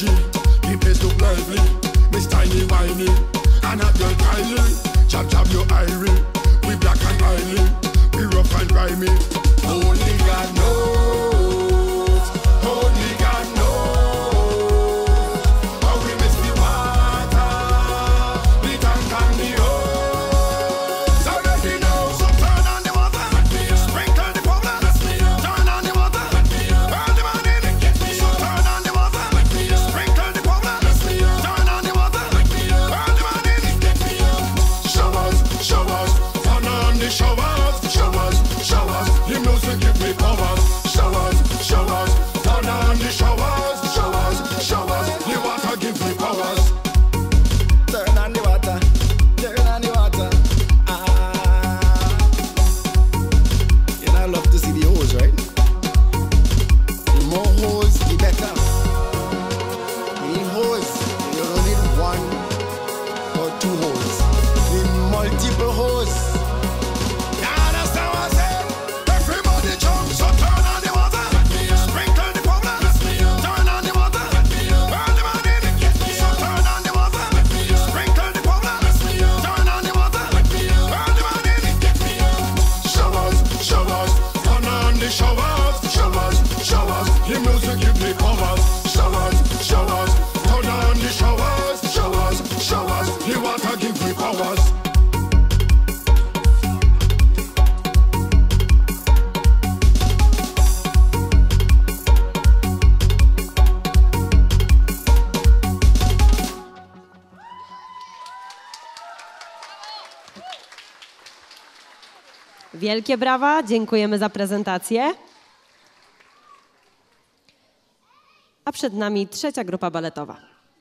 energy. The place look lively. Miss Tiny Whiny and a girl Kylie. Chop chop your irie. We black and oily. We rough and grimy. Only God knows. Only God knows. How we miss the water, the tank and the hose. Already know. So turn on the water. Sprinkle the powder. Turn on the water. Burn the man in. So turn on the water. Sprinkle the powder. Turn on the water. Burn the man in. Showers, showers. Turn on the showers. Showers, showers. The music give me powers. Showers, showers. Turn on the showers. Showers, showers. The water give me powers. Turn on the water. Turn on the water. You know, I love to see the hose, right? The more hose, the better. You need hose. You don't need one or two hose. You need multiple hose. You understand what I say? Everybody jump, so turn on the water. Sprinkle the powder. Turn on the water. Burn the man in. So turn on the water. Sprinkle the powder. Turn on the water. Burn the man in. Showers, showers. Turn on the showers. Showers, showers. The music give me powers. Showers, showers. Turn on the showers. Showers, showers. The water give me powers. Wielkie brawa, dziękujemy za prezentację. A przed nami trzecia grupa baletowa.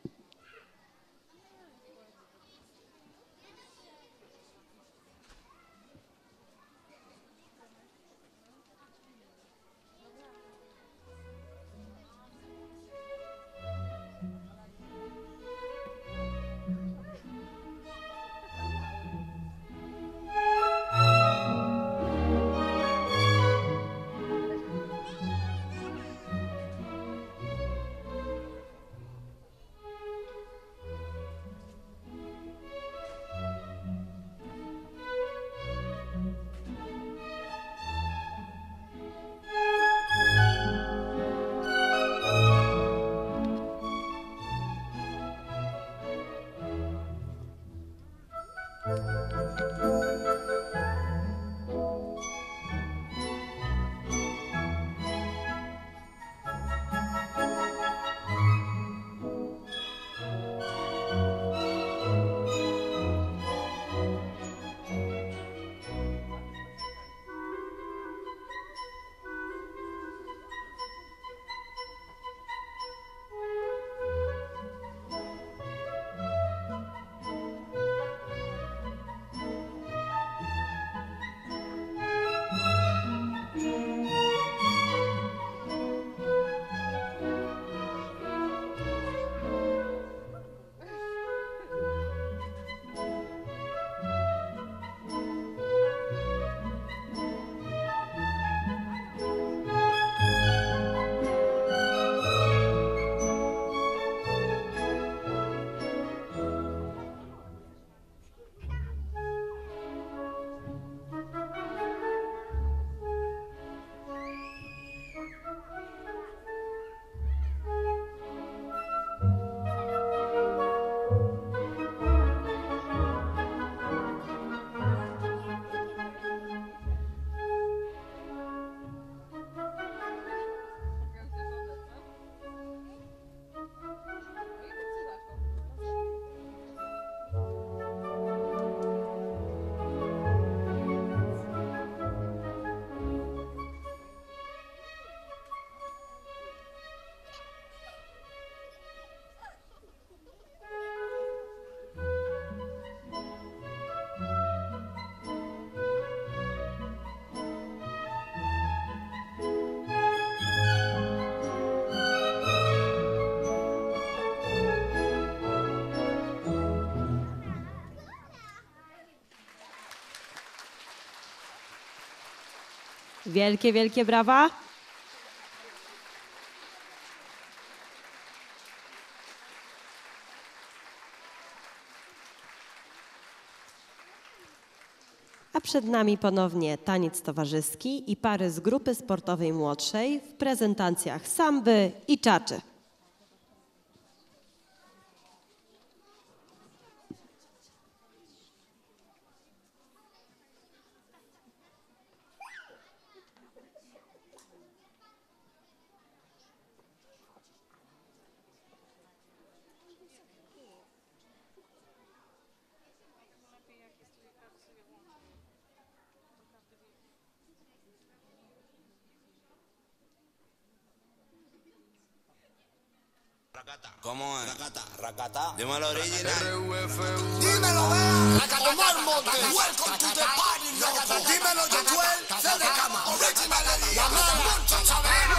Wielkie, wielkie brawa. A przed nami ponownie taniec towarzyski i pary z grupy sportowej młodszej w prezentacjach samby i czaczy. ¿Cómo es? Racata. Dímelo original. Dímelo, vea. Racata Monte. Welcome to the party, loco. Dímelo, Joel. Se de cama. Original. La mucha sabemos.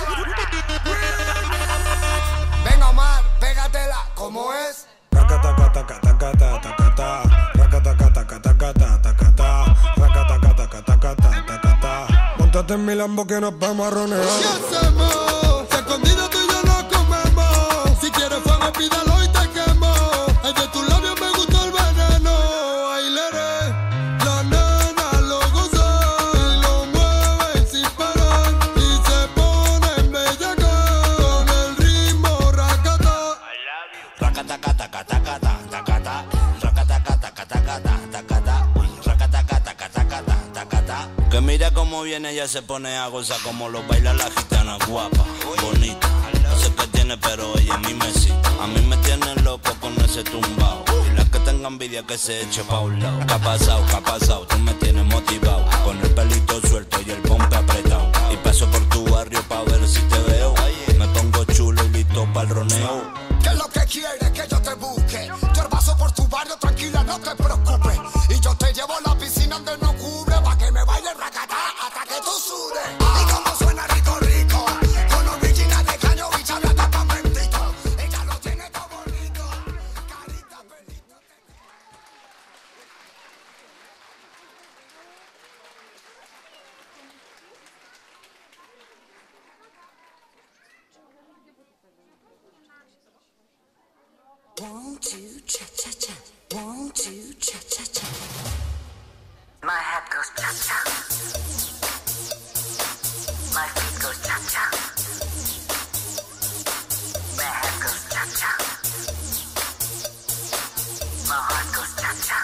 Venga, Omar, pégatela. ¿Cómo es? Racata, cata, cata, cata, tacata. Racata, cata, cata, cata, tacata. Racata, cata, cata, cata, tacata. Móntate en mi Lambo que nos vamos a ronear. ¿Qué hacemos? Si escondido tú y yo nos comemos. Si quieres fuego, pídalo y te quemo. Ay, de tus labios me gustó el veneno. Ay, leré. La nena lo goza y lo mueve sin parar. Y se pone bella con el ritmo racata. Racata, cata, cata, cata, tacata. Racata, cata, cata, cata, tacata. Racata, cata, cata, cata, tacata. Que mira cómo viene, ella se pone a gozar como lo baila la gitana guapa, bonita. No sé qué tiene, pero ella es mi mesita. A mí me tiene loco con ese tumbao. Y la que tenga envidia que se eche pa' un lado. ¿Qué ha pasado? ¿Qué ha pasado? Tú me tienes motivado. Con el pelito suelto y el pompe apretado. Y paso por tu barrio pa' ver si te veo. Me pongo chulo y listo pa'l roneo. ¿Qué es lo que quieres que yo te busque? Yo paso por tu barrio, tranquila, no te preocupes. Y yo te llevo a la piscina donde no cubre, pa' que me baile racatá hasta que tú sudes. Y como suena rico, rico, con original de caño y chabla tapa bendito. Ella lo tiene todo bonito, carita pelito. One, two, cha cha cha. One, two, cha cha cha. My head goes cha cha. My feet goes cha cha. My head goes cha cha. My heart goes cha cha.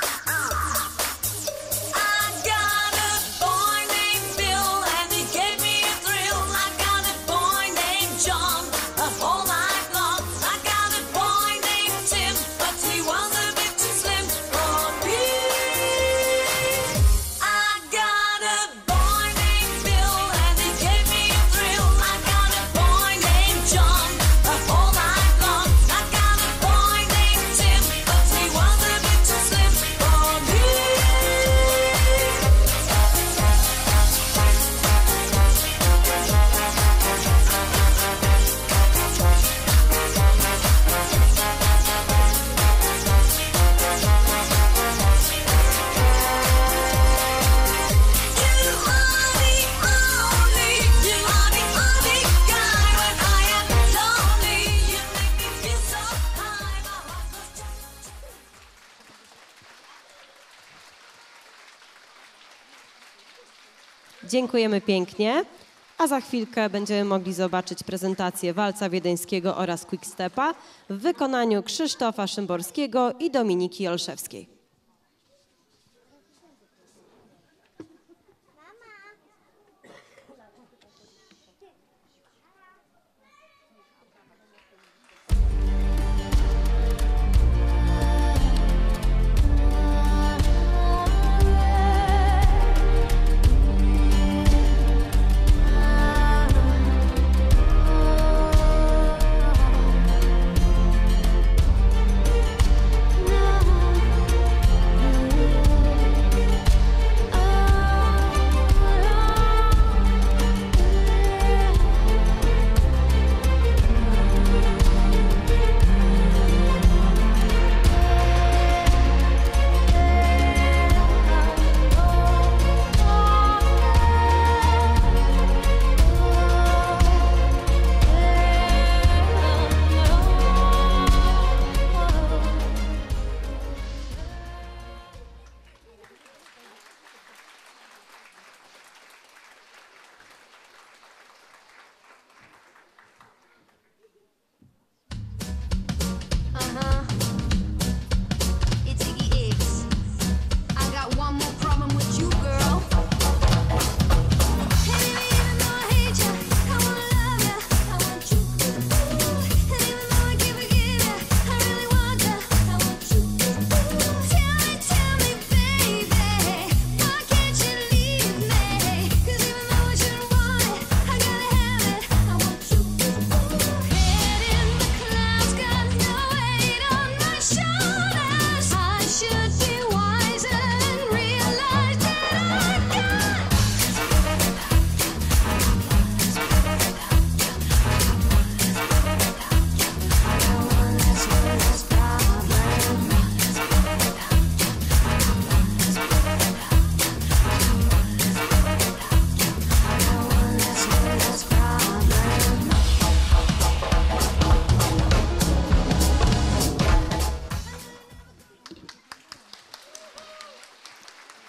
I got a boy named Bill and he gave me a thrill. I got a boy named John, a whole night long. I got a boy named Tim, but he was a bit too slim for me. I got a boy named Bill and he gave me a thrill. I got a boy named John, a whole night long. I got a boy named Tim, but he was a bit too slim for me. Dziękujemy pięknie, a za chwilkę będziemy mogli zobaczyć prezentację walca wiedeńskiego oraz quickstepa w wykonaniu Krzysztofa Szymborskiego i Dominiki Olszewskiej. No.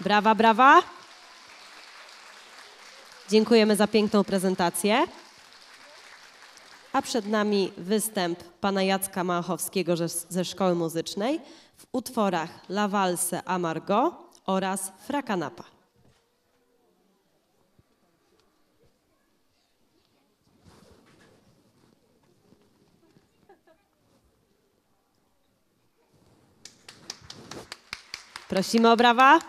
Brawa, brawa. Dziękujemy za piękną prezentację. A przed nami występ pana Jacka Małachowskiego ze Szkoły Muzycznej w utworach La Valse a Margot oraz Frakanapa. Prosimy o brawa.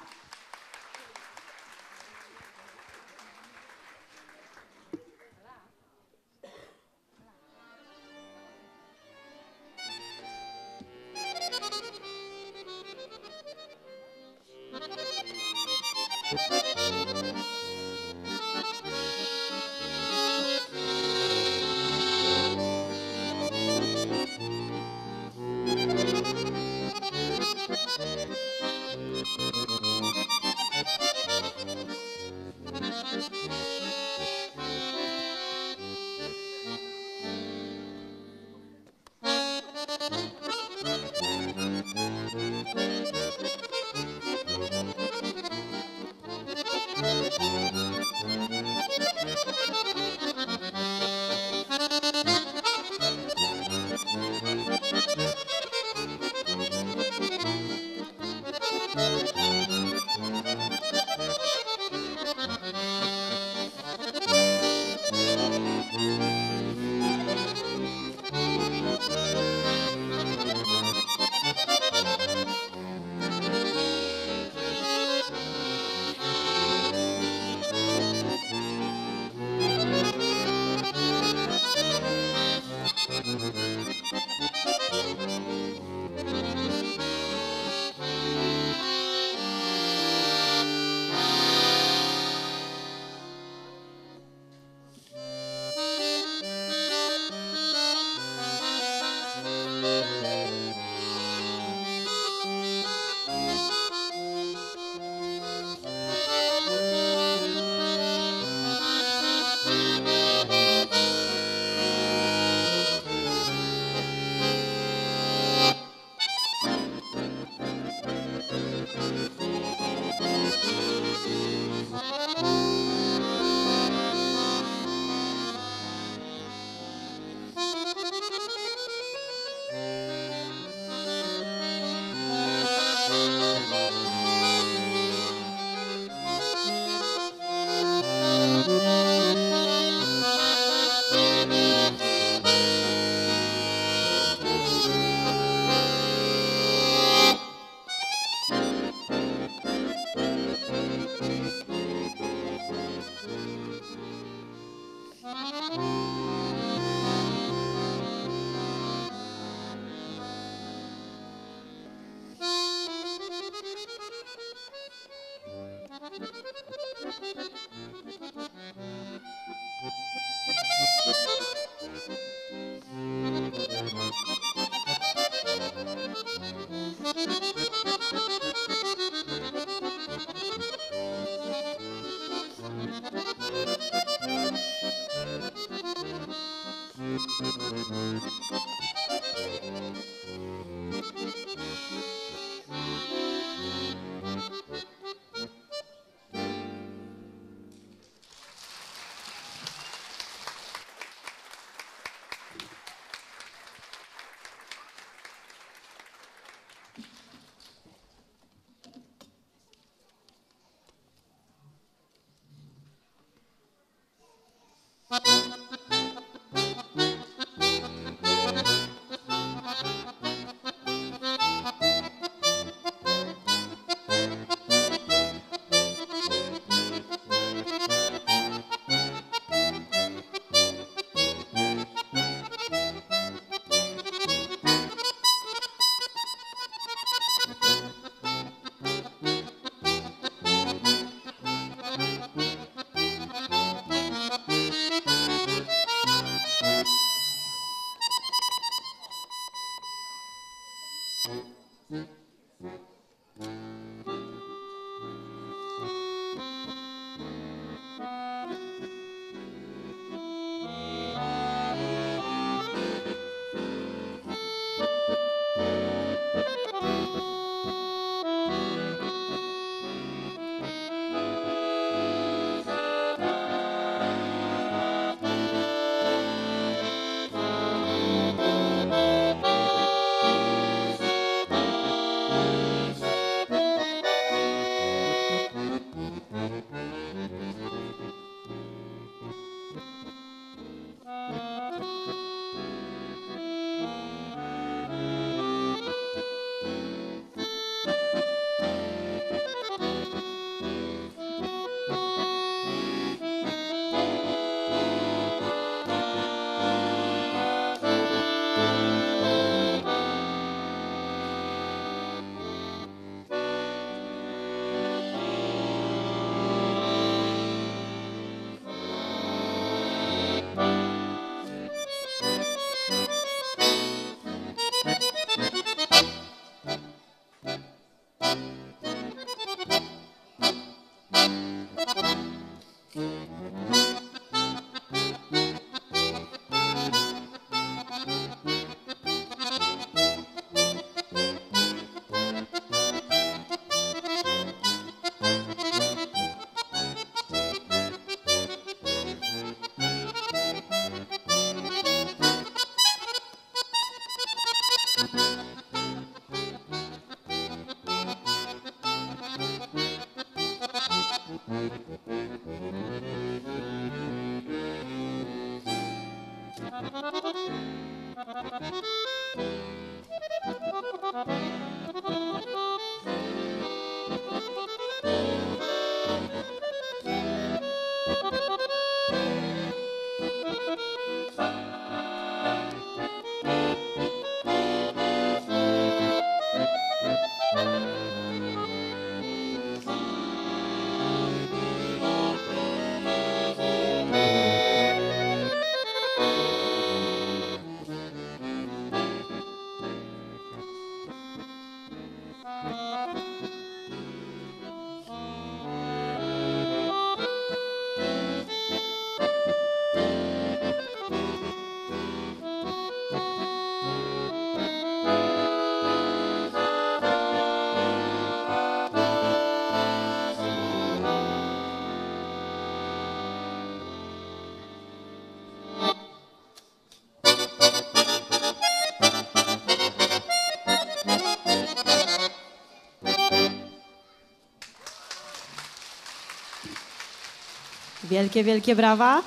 Wielkie, wielkie brawa.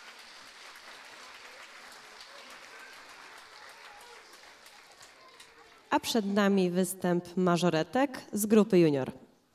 A przed nami występ mażoretek z grupy Junior.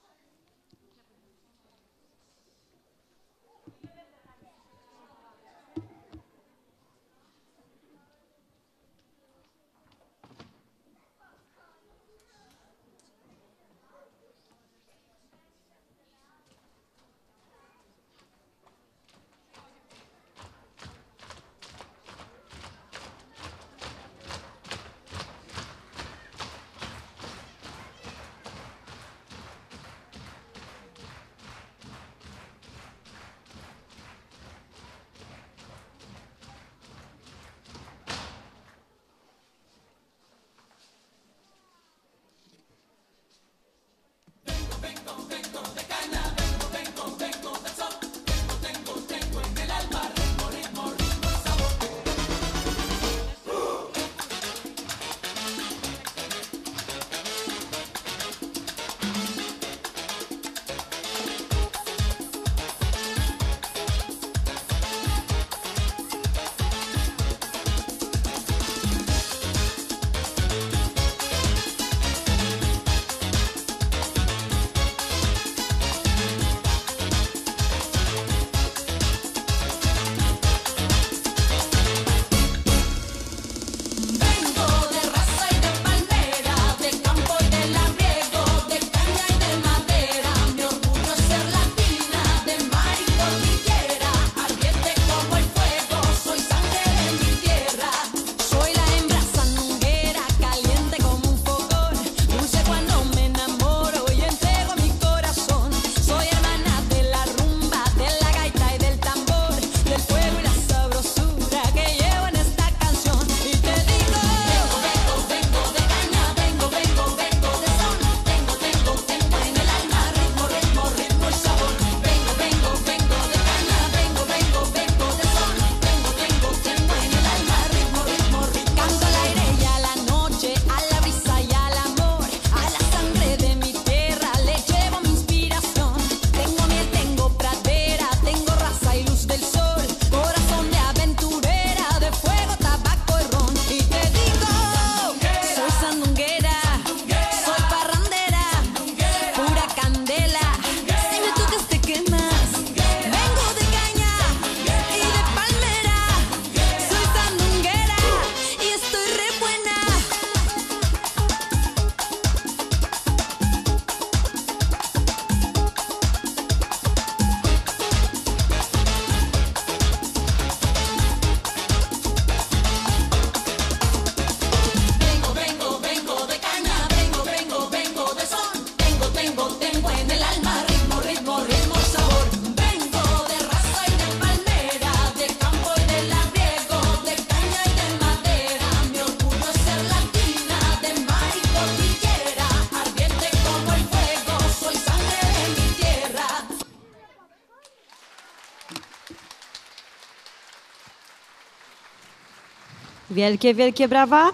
Wielkie, wielkie brawa.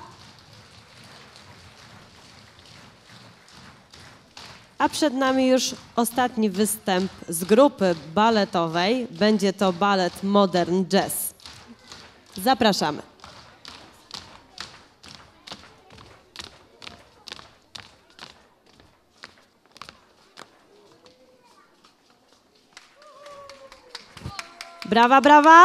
A przed nami już ostatni występ z grupy baletowej. Będzie to balet Modern Jazz. Zapraszamy. Brawa, brawa.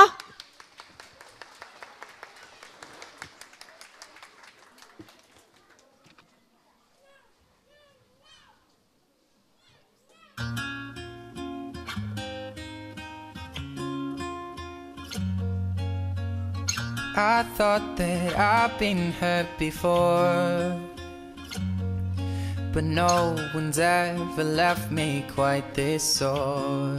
I thought that I've been hurt before, but no one's ever left me quite this sore.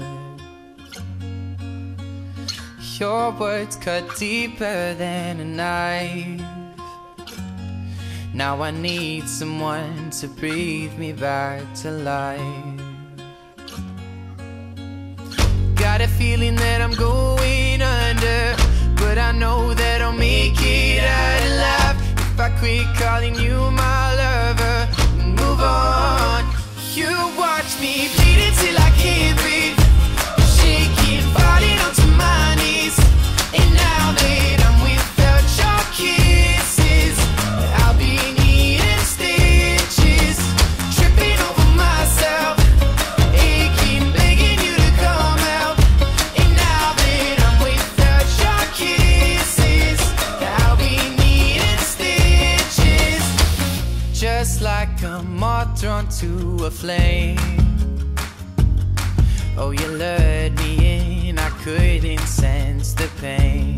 Your words cut deeper than a knife. Now I need someone to breathe me back to life. Got a feeling that I'm going under, but I know that I'll make it out alive if I quit calling you my lover and move on. You watch me bleed until I can't breathe, shaking, falling I'm more drawn to a flame. Oh, you lured me in, I couldn't sense the pain.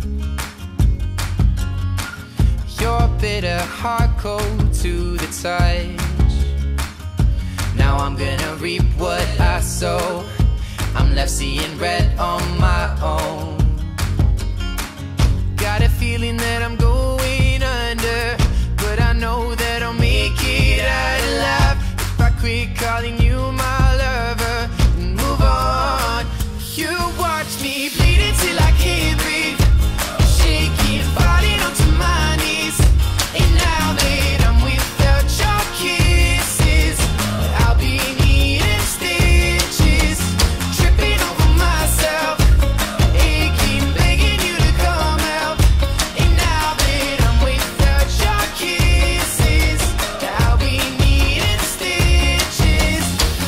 Your bitter heart cold to the touch. Now I'm gonna reap what I sow. I'm left seeing red on my own. Got a feeling that I'm going under, but I know that I'll make it out alive if I quit calling you my lover and move on. You watch me bleed until I can't breathe, shaking, falling onto my knees. And now that I'm without your kisses, I'll be needing stitches, tripping over myself, aching, begging you to come help. And now that I'm without your kisses, I'll be needing stitches.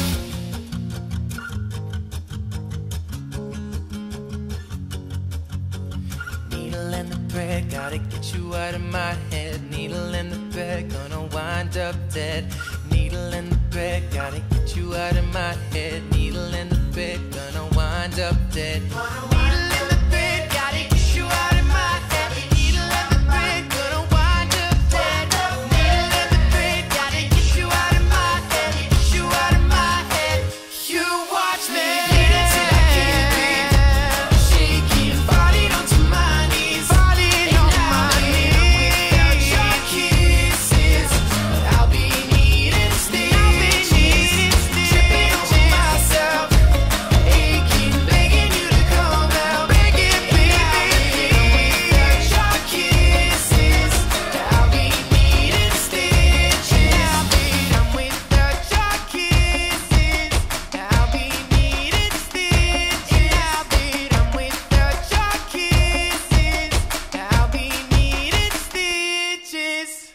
Needle and the thread, gotta get you out of my head. Needle and the thread, gonna wind up dead. Needle and the thread, gotta get you out of my head. Needle and the thread, gonna wind up dead. Needle and the thread, gotta get you out of my head. Needle and the thread, gonna wind up dead. Needle and the thread, gotta get you out of my head. Get you out of my head. You watch me bleed until I can't breathe, shaking, falling onto my knees. Falling on my knees. Without your kisses, I'll be needing stitches, tripping over myself, aching, begging you to come help. Begging, baby. Without your kisses, I'll be needing stitches. I'm without your kisses, I'll be needing stitches. I'm without your kisses, I'll be needing stitches.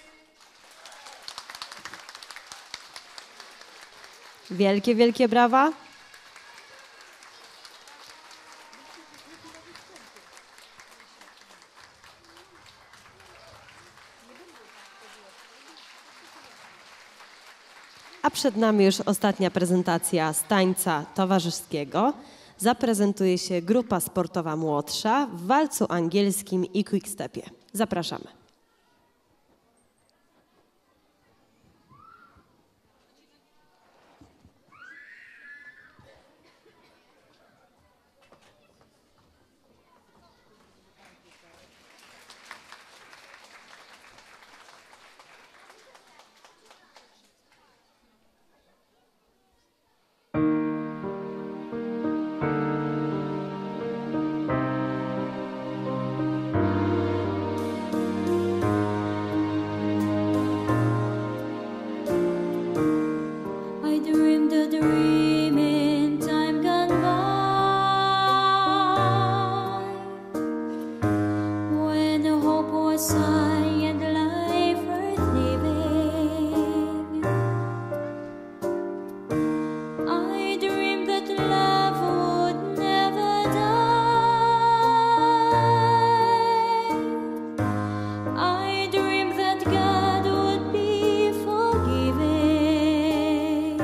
Wielkie, wielkie brawa. A przed nami już ostatnia prezentacja z tańca towarzyskiego. Zaprezentuje się grupa sportowa młodsza w walcu angielskim i quickstepie. Zapraszamy. I dreamed a dream in time gone by, when the hope was high and life worth living. I dreamed that love would never die. I dreamed that God would be forgiving.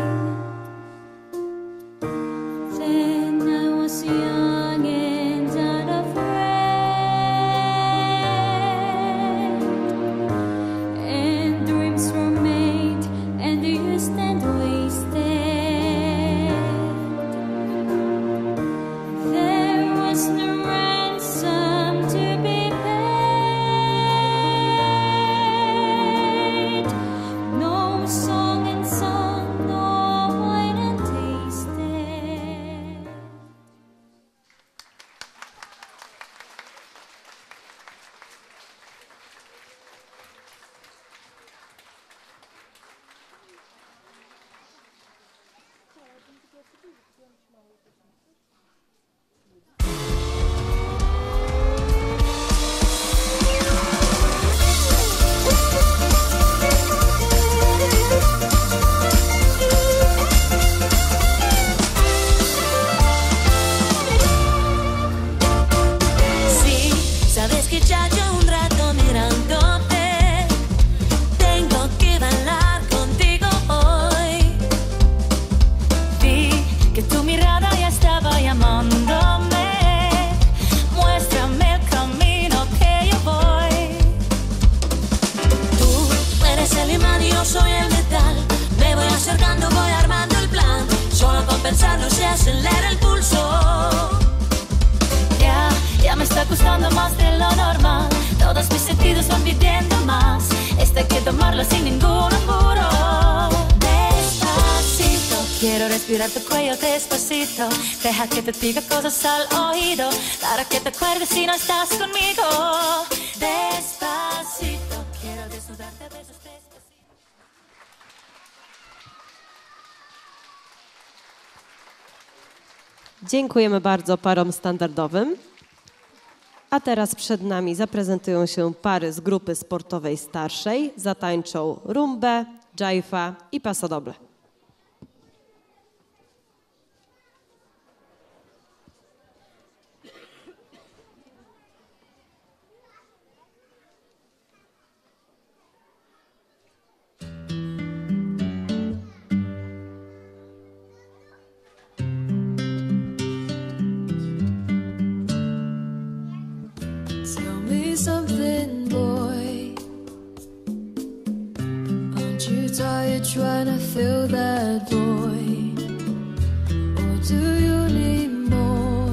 Then I was young and unafraid, and dreams were made and used and wasted. There was no ransom to be paid, no song and song, no wine and tasted. Sí, sabes que ya llevo un rato mirándote. Tengo que bailar contigo acelera el pulso. Ya me está gustando más de lo normal. Todos mis sentidos van pidiendo más. Esto hay que tomarlo sin ningún apuro. Despacito, quiero respirar tu cuello despacito. Deja que te diga cosas al oído para que te acuerdes si no estás conmigo. Despacito, quiero desnudarte a besos despacito. Dziękujemy bardzo parom standardowym. A teraz przed nami zaprezentują się pary z grupy sportowej starszej. Zatańczą rumbę, dżajfa i pasodoble. Tell me something, boy. Aren't you tired trying to fill that void? Or do you need more?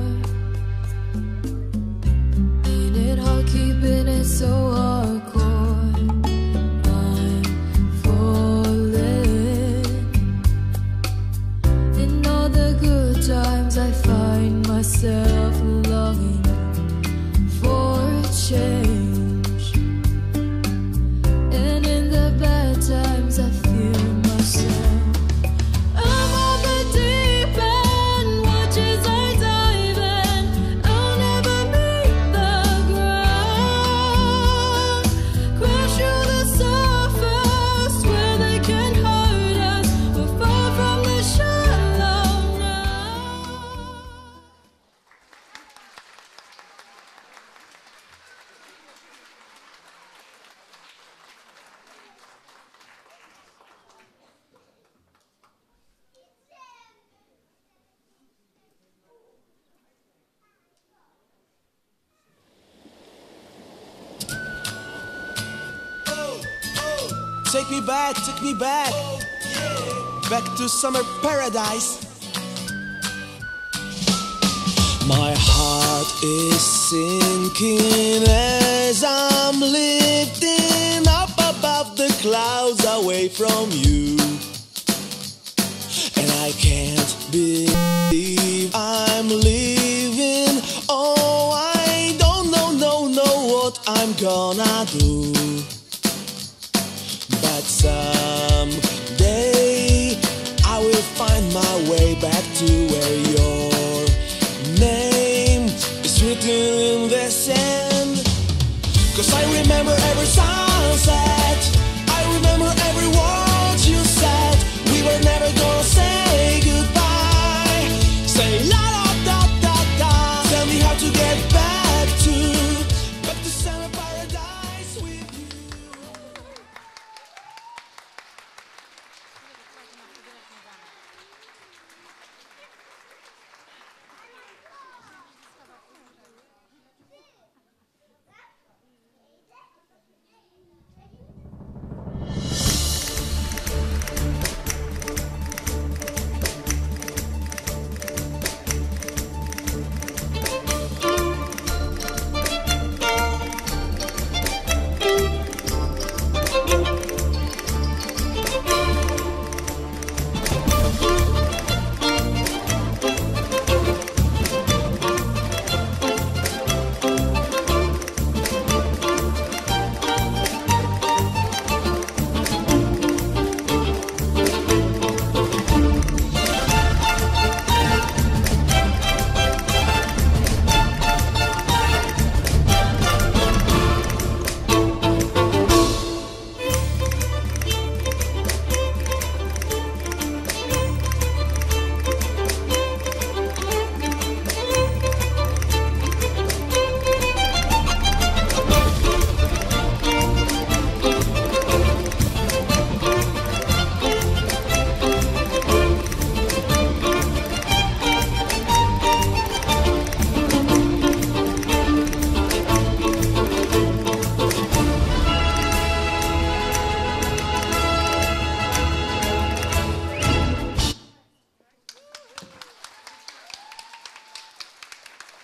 Ain't it hard keeping it so hardcore? I'm falling. In all the good times I find myself longing for change, and in the bad times I feel myself. I'm on the deep end, watch as I dive in. I'll never meet the ground. Crash through the surface where they can hurt us. We're far from the shallow now. Take me back, back to summer paradise. My heart is sinking as I'm lifting up above the clouds away from you. And I can't believe I'm leaving. Oh, I don't know what I'm gonna do. But someday I will find my way back to where your name is written in the sand. 'Cause I remember every sunset, I remember every word you said. We were never gonna say goodbye. Say la da da da da. Tell me how to get back to summer paradise with you.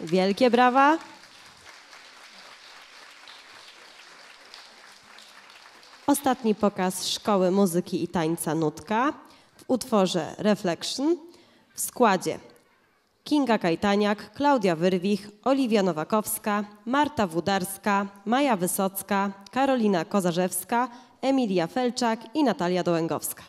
Wielkie brawa. Ostatni pokaz Szkoły Muzyki i Tańca Nutka w utworze Reflection w składzie Kinga Kajtaniak, Klaudia Wyrwich, Oliwia Nowakowska, Marta Wudarska, Maja Wysocka, Karolina Kozarzewska, Emilia Felczak i Natalia Dołęgowska.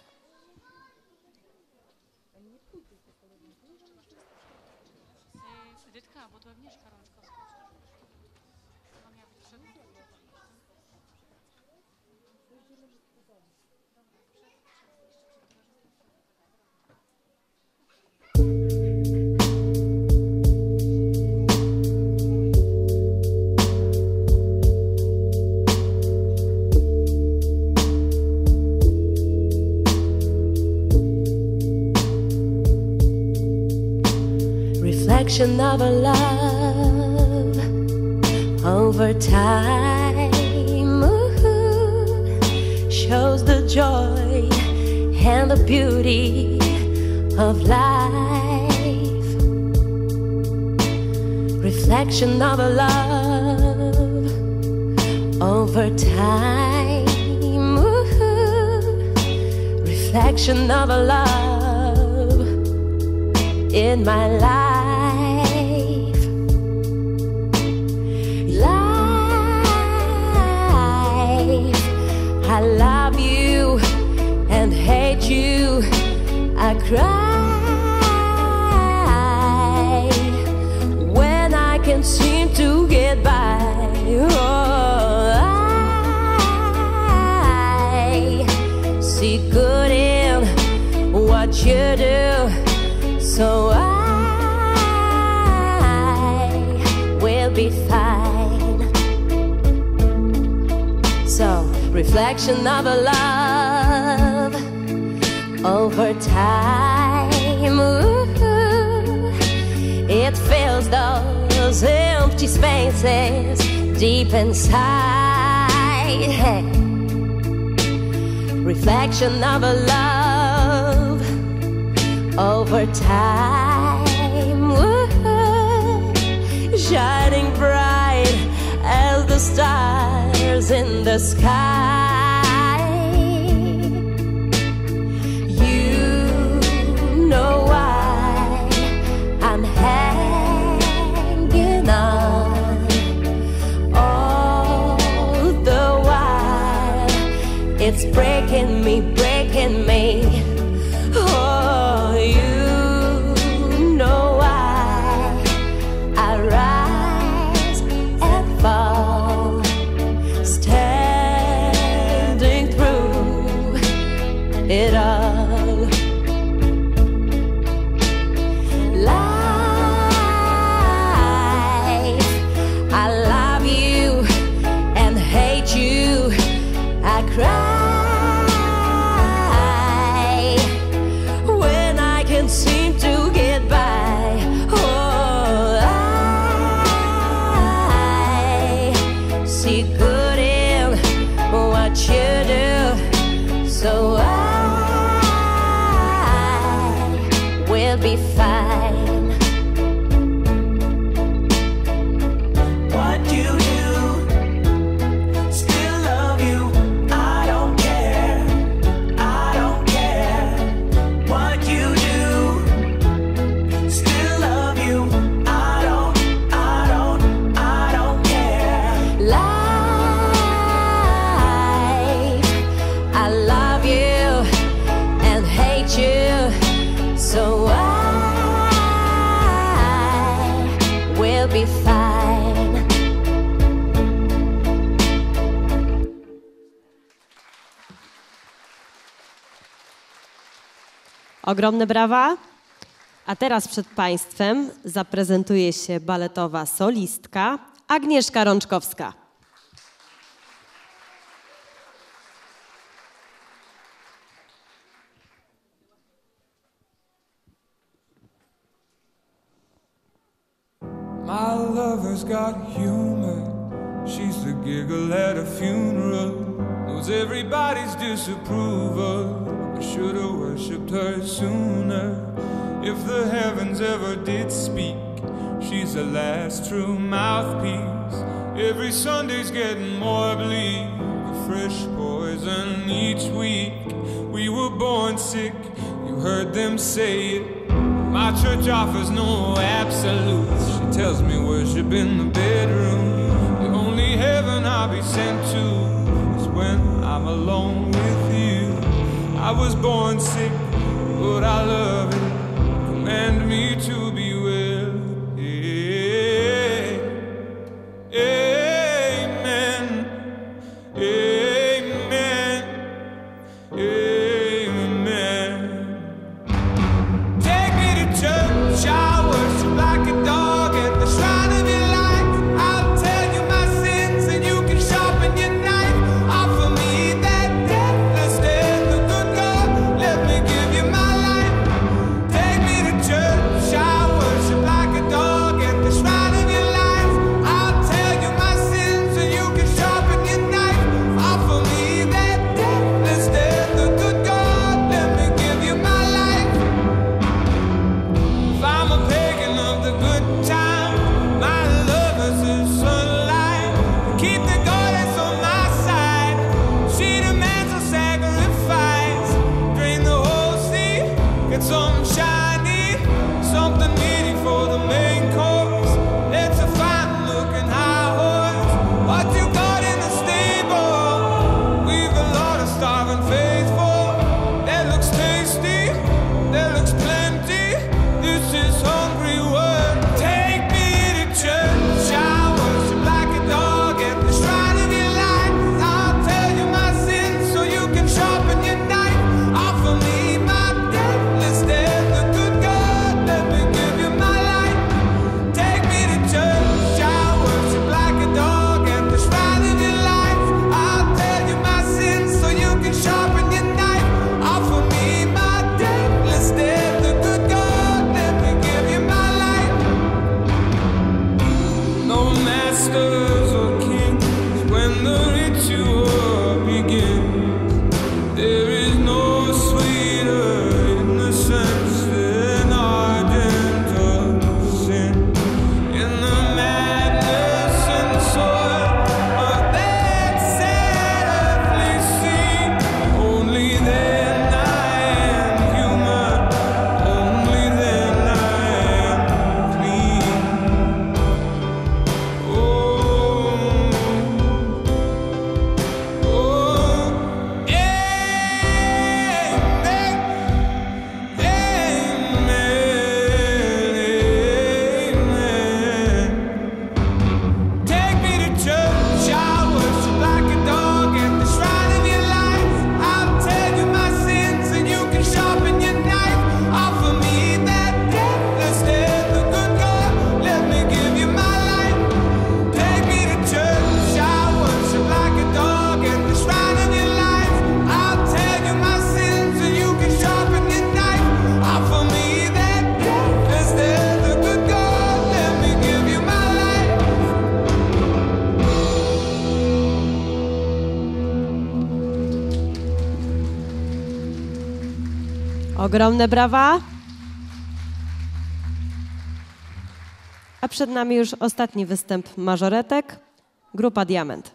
Reflection of a love over time, ooh, shows the joy and the beauty of life. Reflection of a love over time, ooh, reflection of a love in my life. I love you and hate you. I cry when I can't seem to get by. Oh, I see good in what you do, so I will be fine. So reflection of a love over time, ooh, it fills those empty spaces deep inside. Hey. Reflection of a love over time, ooh, shining bright as the stars in the sky. You know why I'm hanging on all the while. It's breaking me, breaking me. Oh, you know why I rise and fall, standing through it all. Life, I love you and hate you. I cry when I can't seem to get by. Oh, I see good in what you do, so I will be fine. What you do, still love you. I don't care, I don't care. What you do, still love you. I don't care. Life, I love you and hate you, so I will be fine. Ogromne brawa. A teraz przed Państwem zaprezentuje się baletowa solistka Agnieszka Rączkowska. My lover's got humor. She's the giggle at a funeral. Knows everybody's disapproval. I should have worshipped her sooner. If the heavens ever did speak, She's the last true mouthpiece. Every Sunday's getting more bleak. A fresh poison each week. We were born sick, you heard them say it. My church offers no absolutes. She tells me worship in the bedroom. The only heaven I'll be sent to is when I'm alone with you. I was born sick, but I love it. Command me to be well. Amen. Amen. Amen. Take me to church, I worship like a dog at the shrine of your life. I'll tell you my sins and you can sharpen your knife. Offer me that deathless death, the good God, let me give you my life. Take me to church, I worship like a dog at the shrine of your life. I'll tell you my sins and you can sharpen your knife. Offer me that deathless death, the good God, let me give you my life. If I'm a pagan of the good time, my lover's the sunlight. Keep the goddess on my side. She demands a sacrifice. Drain the whole sea, get something shiny, something meaty for the main course. Let's a fine looking high horse. What you got in the stable? We've a lot of starving faithful. That looks tasty, that looks plenty. This is hungry work. Take me to church, I worship like a dog at the shrine of your life. I'll tell you my sins so you can sharpen your knife. Offer me my deathless death, the good God, let me give you my life. Take me to church, I worship like a dog at the shrine of your life. I'll tell you my sins so you can sharpen your knife. Offer me my deathless death, the good God, let me give you my life. No masters or kings when the ritual begins. There is no sweeter innocence than ardent of sin. In the madness and soil of that sad earthly scene, only then I am human, only then I am clean. Oh, take me to church, I worship like a dog at the shrine of your life. I'll tell you my sins and you can sharpen your knife. Offer me that deathless death, the good God, let me give you my life. Take me to church, I worship like a dog at the shrine of your life. I'll tell you my sins and you can sharpen your knife. Offer me that deathless death, the good God, let me give you my life. Ogromne brawa. A przed nami już ostatni występ mażoretek, grupa Diament.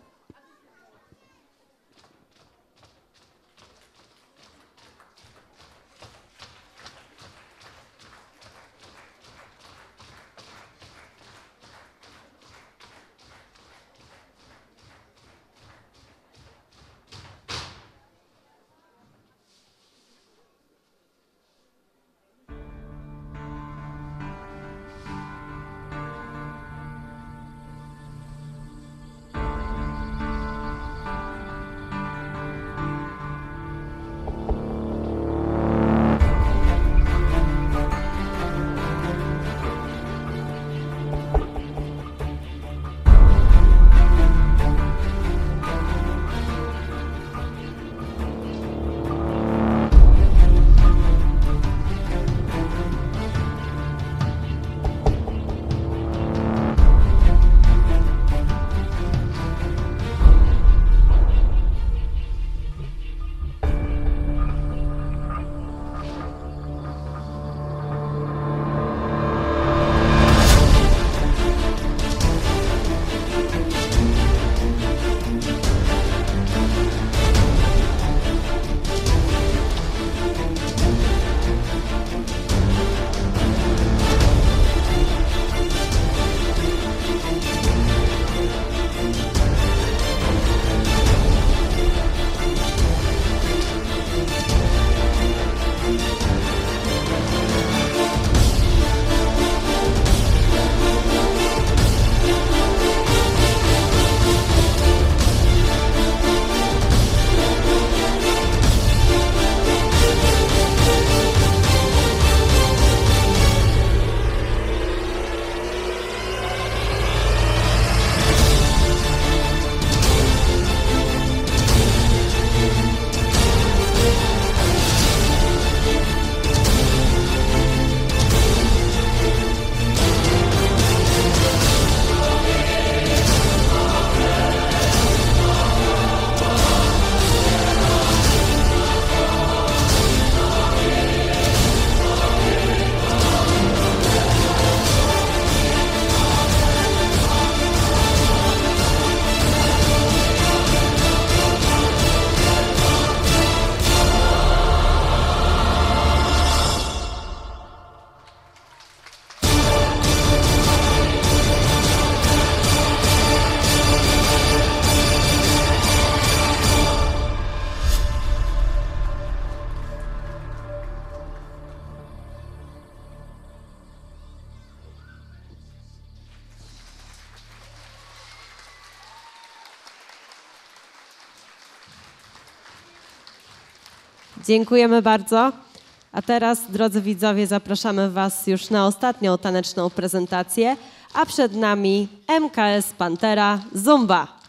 Dziękujemy bardzo. A teraz, drodzy widzowie, zapraszamy Was już na ostatnią taneczną prezentację, a przed nami MKS Pantera Zumba.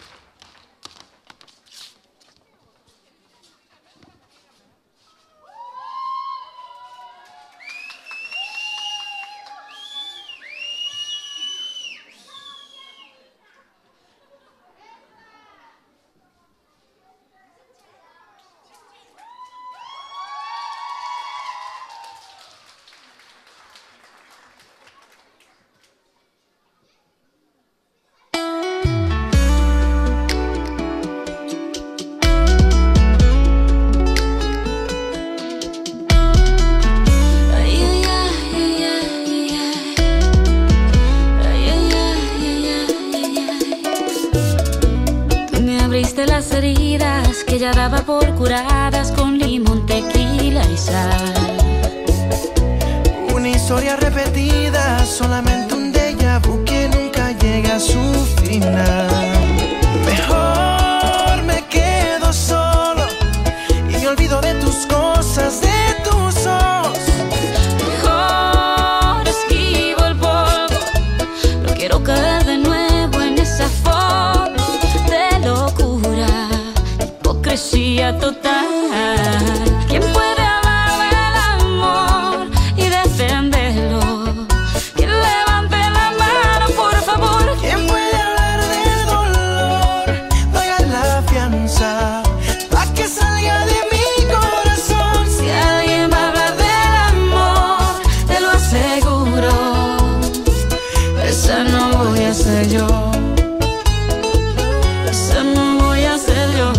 Las heridas que ya daba por curadas con limón, tequila y sal. Una historia repetida, solamente un déjà vu que nunca llega a su final. Mejor me quedo solo y me olvido de tus cosas, de tus ojos. Mejor esquivo el polvo, no quiero caer de nuevo en esa foto de locura, hipocresía total. ¿Quién puede hablar del amor y defenderlo? ¿Quién levante la mano, por favor? ¿Quién puede hablar del dolor? Paga la fianza pa' que salga de mi corazón. Si alguien va a hablar del amor, te lo aseguro, esa no voy a ser yo. Esa no voy a ser yo.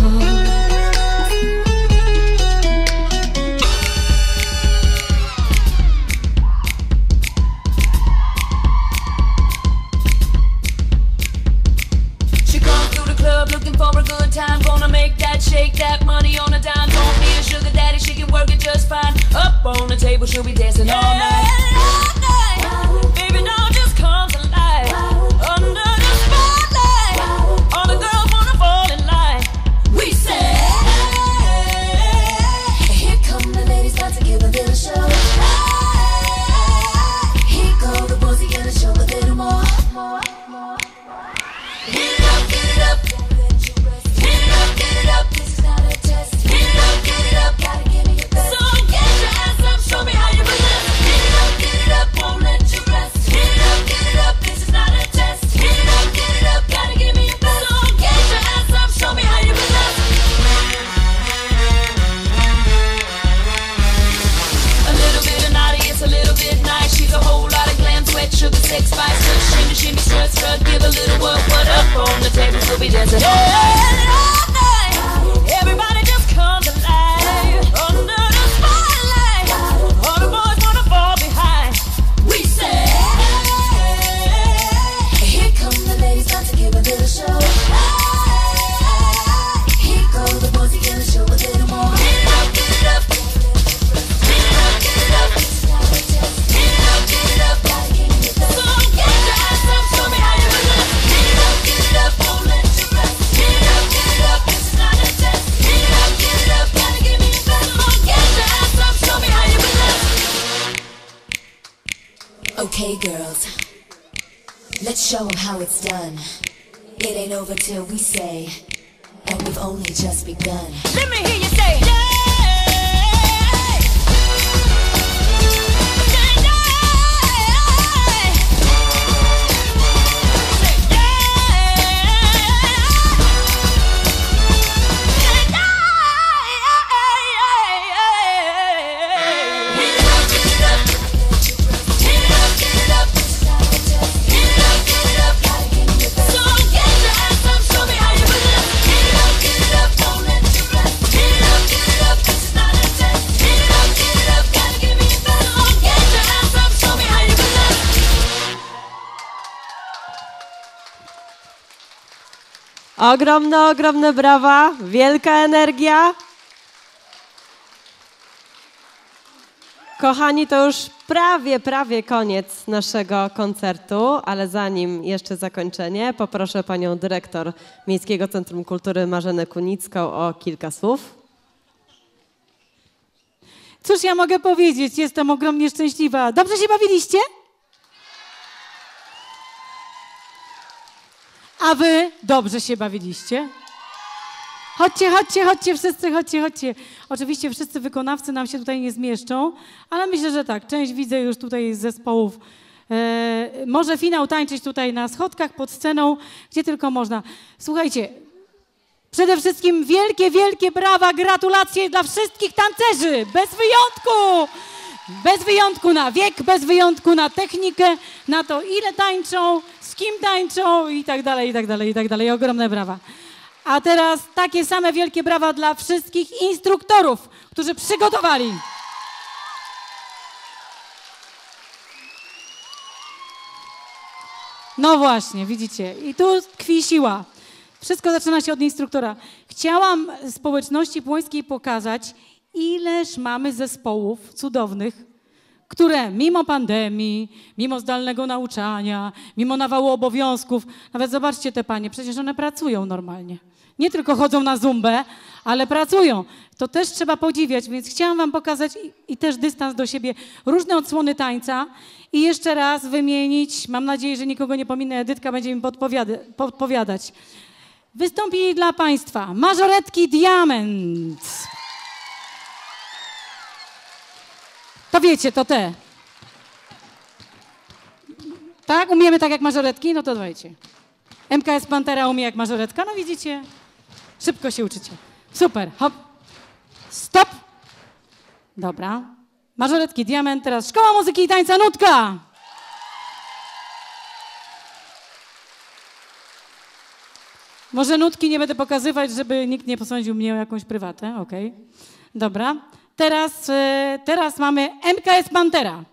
She come through the club looking for a good time. Gonna make that, shake that money on a dime. Don't need a sugar daddy, she can work it just fine. Up on the table, she'll be dancing all night. Baby, don't just come to life. Under the spotlight, all the girls wanna fall in line. We say, Here come the ladies, about to give a little show. Here go the boys, he gonna show a little more. Get it up, get it up. Get it up, get it up. This is not a test. Get it up, gotta give me your best. so get your ass up, show me how you finesse. Get it up, won't let you rest. Get it up, this is not a test. Get it up, gotta give me your best. So get your ass up, show me how you finesse. A little bit of naughty, it's a little bit nice. She's a whole lot of glam, sweat, sugar, sex, spice. Just shimmy, shimmy, strut, strut, give a little what up on the table, we'll be dancing all night. Everybody just come to life. Under the spotlight, all the boys wanna fall behind. We say, here come the ladies, about to give a little show. Here go the boys, he gonna show a little more. Get it up, get it up. Get it up, get it up. This is not a test. Get it up, gotta give me your best. So get your ass up, show me how you finesse. Get it up, won't let you rest. Get it up, this is not a test. Get it up, gotta give me your best. So get your ass up, show me how you finesse. Okay, girls, let's show them how it's done. It ain't over till we say, and we've only just begun. Let me hear you say, Ogromne, ogromne brawa, wielka energia. Kochani, to już prawie koniec naszego koncertu, ale zanim jeszcze zakończenie, poproszę panią dyrektor Miejskiego Centrum Kultury Marzenę Kunicką o kilka słów. Cóż ja mogę powiedzieć? Jestem ogromnie szczęśliwa. Dobrze się bawiliście? A wy dobrze się bawiliście? Chodźcie, chodźcie, chodźcie, wszyscy, chodźcie, chodźcie. Oczywiście wszyscy wykonawcy nam się tutaj nie zmieszczą, ale myślę, że tak, część widzę już tutaj z zespołów. Może finał tańczyć tutaj na schodkach, pod sceną, gdzie tylko można. Słuchajcie, przede wszystkim wielkie, wielkie brawa, gratulacje dla wszystkich tancerzy, bez wyjątku! Bez wyjątku na wiek, bez wyjątku na technikę, na to ile tańczą, z kim tańczą i tak dalej, i tak dalej, i tak dalej. Ogromne brawa. A teraz takie same wielkie brawa dla wszystkich instruktorów, którzy przygotowali. No właśnie, widzicie. I tu tkwi siła. Wszystko zaczyna się od instruktora. Chciałam społeczności płońskiej pokazać, ileż mamy zespołów cudownych, które mimo pandemii, mimo zdalnego nauczania, mimo nawału obowiązków, nawet zobaczcie te panie, przecież one pracują normalnie. Nie tylko chodzą na zumbę, ale pracują. To też trzeba podziwiać, więc chciałam wam pokazać i też dystans do siebie, różne odsłony tańca i jeszcze raz wymienić, mam nadzieję, że nikogo nie pominę, Edytka będzie mi podpowiadać. Wystąpili dla państwa Mażoretki Diament. To wiecie, to te. Tak? Umiemy tak jak mażoretki? No to dawajcie. MKS Pantera umie jak mażoretka? No widzicie? Szybko się uczycie. Super. Hop. Stop. Dobra. Mażoretki Diament. Teraz Szkoła Muzyki i Tańca Nutka. Może nutki nie będę pokazywać, żeby nikt nie posądził mnie o jakąś prywatę. Okej. Dobra. Teraz mamy MKS Pantera.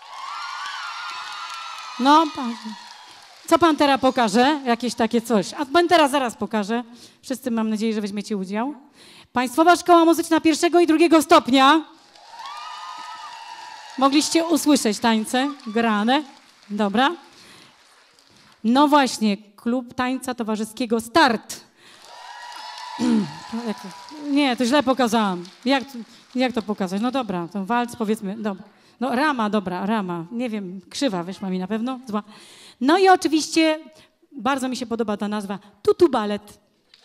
No, co Pantera pokaże? Jakieś takie coś. A Pantera zaraz pokaże. Wszyscy mam nadzieję, że weźmiecie udział. Państwowa Szkoła Muzyczna pierwszego i drugiego stopnia. Mogliście usłyszeć tańce grane. Dobra. No właśnie, Klub Tańca Towarzyskiego Start. Nie, to źle pokazałam. Jak to pokazać? No dobra, to walc powiedzmy. Dobra. No rama, dobra, rama. Nie wiem, krzywa wyszła mi na pewno. Zła. No i oczywiście bardzo mi się podoba ta nazwa. Tutu balet.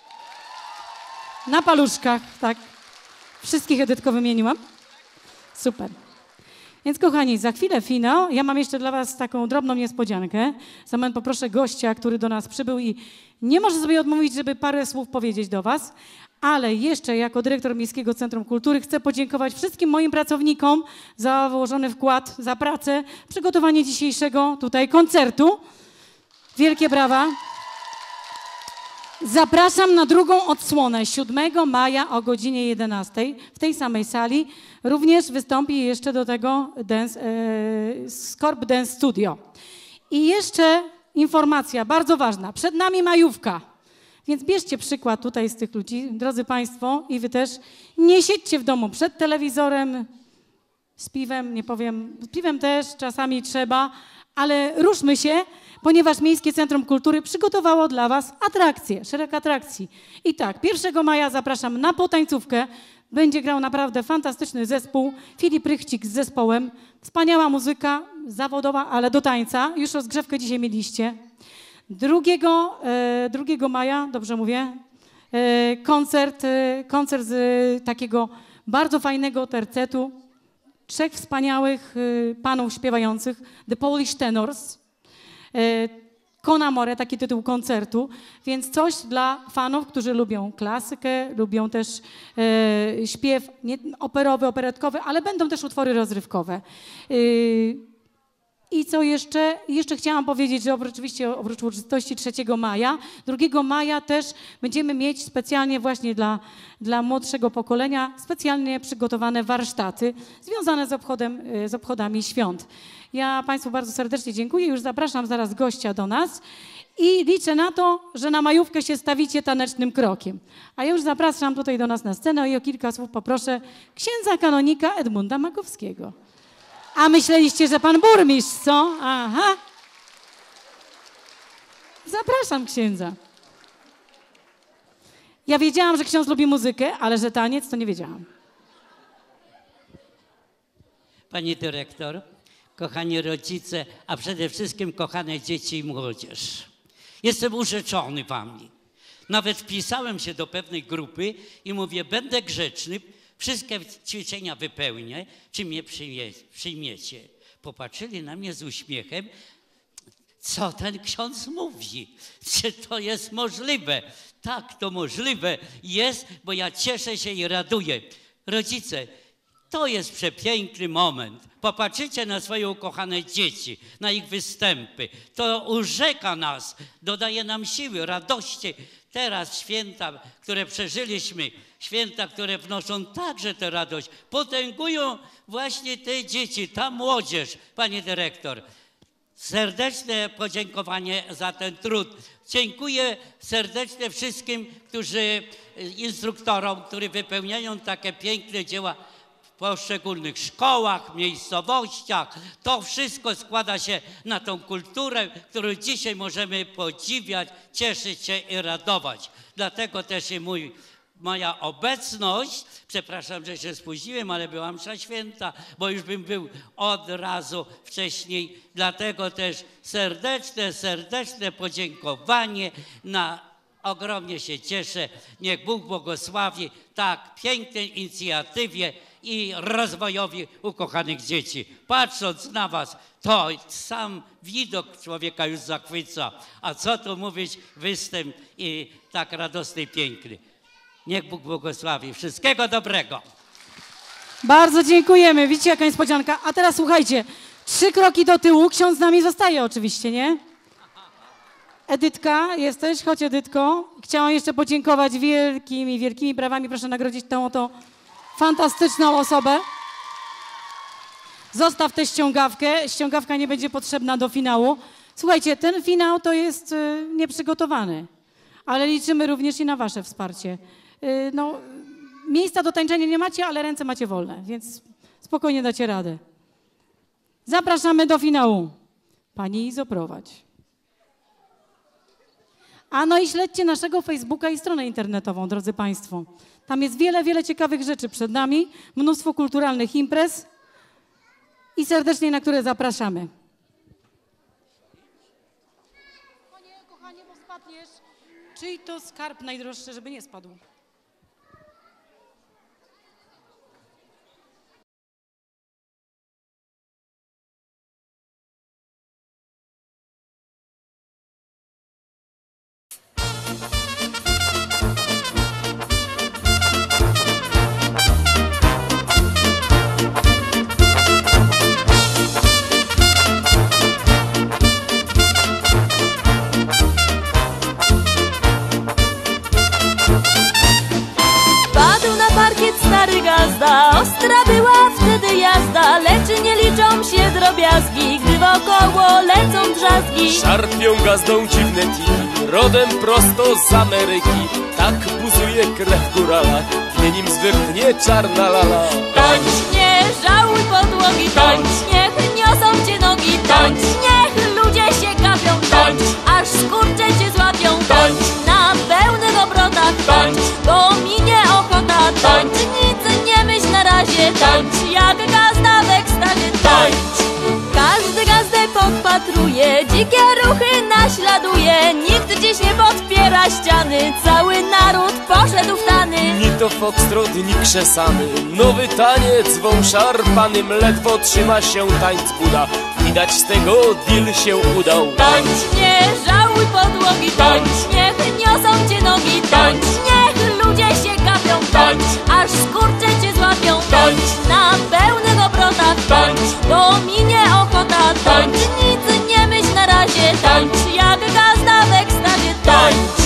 Na paluszkach, tak. Wszystkich Edytko wymieniłam. Super. Więc kochani, za chwilę finał. Ja mam jeszcze dla was taką drobną niespodziankę. Za moment poproszę gościa, który do nas przybył i nie może sobie odmówić, żeby parę słów powiedzieć do was. Ale jeszcze jako dyrektor Miejskiego Centrum Kultury chcę podziękować wszystkim moim pracownikom za włożony wkład, za pracę, przygotowanie dzisiejszego tutaj koncertu. Wielkie brawa. Zapraszam na drugą odsłonę 7 maja o godzinie 11 w tej samej sali. Również wystąpi jeszcze do tego Scorp Dance Studio. I jeszcze informacja bardzo ważna. Przed nami majówka. Więc bierzcie przykład tutaj z tych ludzi, drodzy państwo, i wy też. Nie siedźcie w domu przed telewizorem, z piwem, nie powiem, z piwem też czasami trzeba, ale ruszmy się, ponieważ Miejskie Centrum Kultury przygotowało dla was atrakcje, szereg atrakcji. I tak, 1 maja zapraszam na potańcówkę. Będzie grał naprawdę fantastyczny zespół, Filip Rychcik z zespołem. Wspaniała muzyka, zawodowa, ale do tańca. Już rozgrzewkę dzisiaj mieliście. 2 maja, dobrze mówię, koncert z takiego bardzo fajnego tercetu. 3 wspaniałych panów śpiewających, The Polish Tenors. Con Amore, taki tytuł koncertu, więc coś dla fanów, którzy lubią klasykę, lubią też śpiew operowy, operetkowy, ale będą też utwory rozrywkowe. I co jeszcze? Jeszcze chciałam powiedzieć, że oprócz uroczystości 3 maja, 2 maja też będziemy mieć specjalnie właśnie dla młodszego pokolenia specjalnie przygotowane warsztaty związane z obchodami świąt. Ja państwu bardzo serdecznie dziękuję. Już zapraszam zaraz gościa do nas i liczę na to, że na majówkę się stawicie tanecznym krokiem. A ja już zapraszam tutaj do nas na scenę i o kilka słów poproszę księdza kanonika Edmunda Makowskiego. A myśleliście, że pan burmistrz, co? Aha. Zapraszam księdza. Ja wiedziałam, że ksiądz lubi muzykę, ale że taniec to nie wiedziałam. pani dyrektor, kochani rodzice, a przede wszystkim kochane dzieci i młodzież. Jestem urzeczony wami. Nawet wpisałem się do pewnej grupy i mówię, będę grzeczny, wszystkie ćwiczenia wypełnię, czy mnie przyjmiecie. Popatrzyli na mnie z uśmiechem, co ten ksiądz mówi, czy to jest możliwe. Tak, to możliwe jest, bo ja cieszę się i raduję. Rodzice, to jest przepiękny moment. Popatrzycie na swoje ukochane dzieci, na ich występy. To urzeka nas, dodaje nam siły, radości. Teraz święta, które przeżyliśmy, święta, które wnoszą także tę radość, potęgują właśnie te dzieci, ta młodzież, pani dyrektor. Serdeczne podziękowanie za ten trud. Dziękuję serdecznie wszystkim, instruktorom, którzy wypełniają takie piękne dzieła w poszczególnych szkołach, miejscowościach. To wszystko składa się na tą kulturę, którą dzisiaj możemy podziwiać, cieszyć się i radować. Dlatego też i moja obecność, przepraszam, że się spóźniłem, ale była msza święta, bo już bym był od razu wcześniej. Dlatego też serdeczne podziękowanie. Ogromnie się cieszę. Niech Bóg błogosławi tak pięknej inicjatywie i rozwojowi ukochanych dzieci. Patrząc na was, to sam widok człowieka już zachwyca. A co tu mówić, występ i tak radosny i piękny. Niech Bóg błogosławi. Wszystkiego dobrego. Bardzo dziękujemy. Widzicie, jaka niespodzianka. A teraz słuchajcie, 3 kroki do tyłu. Ksiądz z nami zostaje oczywiście, nie? Edytka, jesteś? Chodź, Edytko. Chciałam jeszcze podziękować wielkimi brawami. Proszę nagrodzić tę oto fantastyczną osobę. Zostaw tę ściągawkę. Ściągawka nie będzie potrzebna do finału. Słuchajcie, ten finał to jest nieprzygotowany, ale liczymy również i na wasze wsparcie. No, miejsca do tańczenia nie macie, ale ręce macie wolne, więc spokojnie dacie radę. Zapraszamy do finału. Pani Izo, prowadź. A no i śledźcie naszego Facebooka i stronę internetową, drodzy państwo. Tam jest wiele ciekawych rzeczy przed nami, mnóstwo kulturalnych imprez i serdecznie na które zapraszamy. Kochanie, bo spadniesz. Czyj to skarb najdroższy, żeby nie spadł? Stary gazda, ostra była wtedy jazda, lecz nie liczą się drobiazgi, gdy wokoło lecą drzazgi. Szarpią gazdą dziwne tiki, rodem prosto z Ameryki. Tak buzuje krew górala, nie nim zwyknie czarna lala. Tańcz, nie żałuj podłogi, tańcz, niech niosą cię nogi, tańcz, niech ludzie się gapią, tańcz, aż skurcze cię złapią, tańcz, na pełnych obrotach, tańcz, bo minie ochota, tańcz, nic nie myśl na razie, tańcz, jak gazda w ekstazie, tańcz. Każdy gazdę podpatruje, dzikie ruchy naśladuje, nikt dziś nie podpiera ściany, cały naród poszedł w tany. Ni to foxtrot, ni krzesany, nowy taniec wą szarpanym, ledwo trzyma się tańc Buda, widać z tego deal się udał. Tańcz, nie żałuj podłogi, tańcz, niech niosą cię nogi, tańcz, niech ludzie się gapią, tańcz, aż skurcze cię złapią, tańcz, na pełnych obrotach, tańcz, bo minie ochota, tańcz, nic nie myśl na razie, tańcz, jak gazda w ekstazie, tańcz.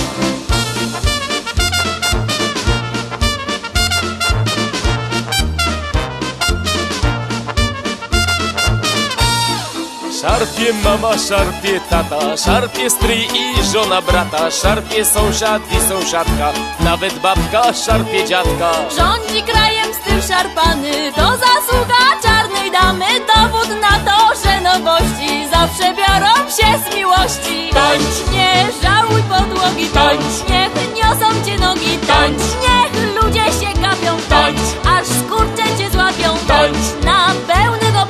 Szarpie mama, szarpie tata, szarpie stryj i żona brata, szarpie sąsiad i sąsiadka, nawet babka szarpie dziadka. Rządzi krajem styl szarpany, to zasługa czarnej damy, dowód na to, że nowości zawsze biorą się z miłości. Tańcz, nie żałuj podłogi, tańcz, niech niosą cię nogi, tańcz, niech ludzie się gapią, tańcz, aż skurcze cię złapią, tańcz, na pełnych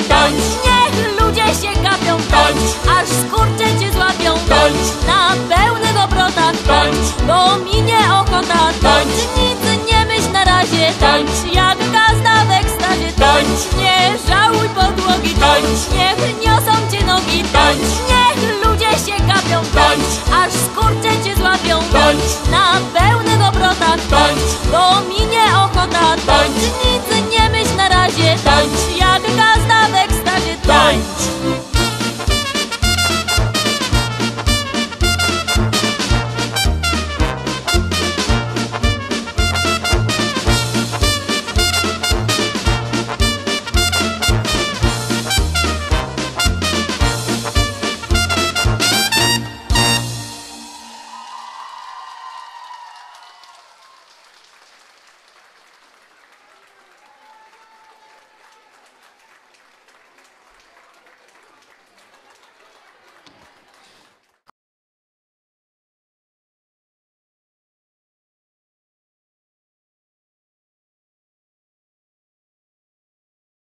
tańcz, niech ludzie się gapią, tańcz, aż skurcze cię złapią, tańcz, na pełnych obrotach, tańcz, bo minie ochota, tańcz, nic nie myśl na razie, tańcz, jak gazda w ekstazie, tańcz, nie żałuj podłogi, tańcz, niech niosą cię nogi, tańcz, niech ludzie się gapią, tańcz, aż skurcze cię złapią, tańcz, na pełnych obrotach, tańcz, bo minie ochota, tańcz, nic nie myśl na razie, tańcz, jak gazda w ekstazie, tańcz.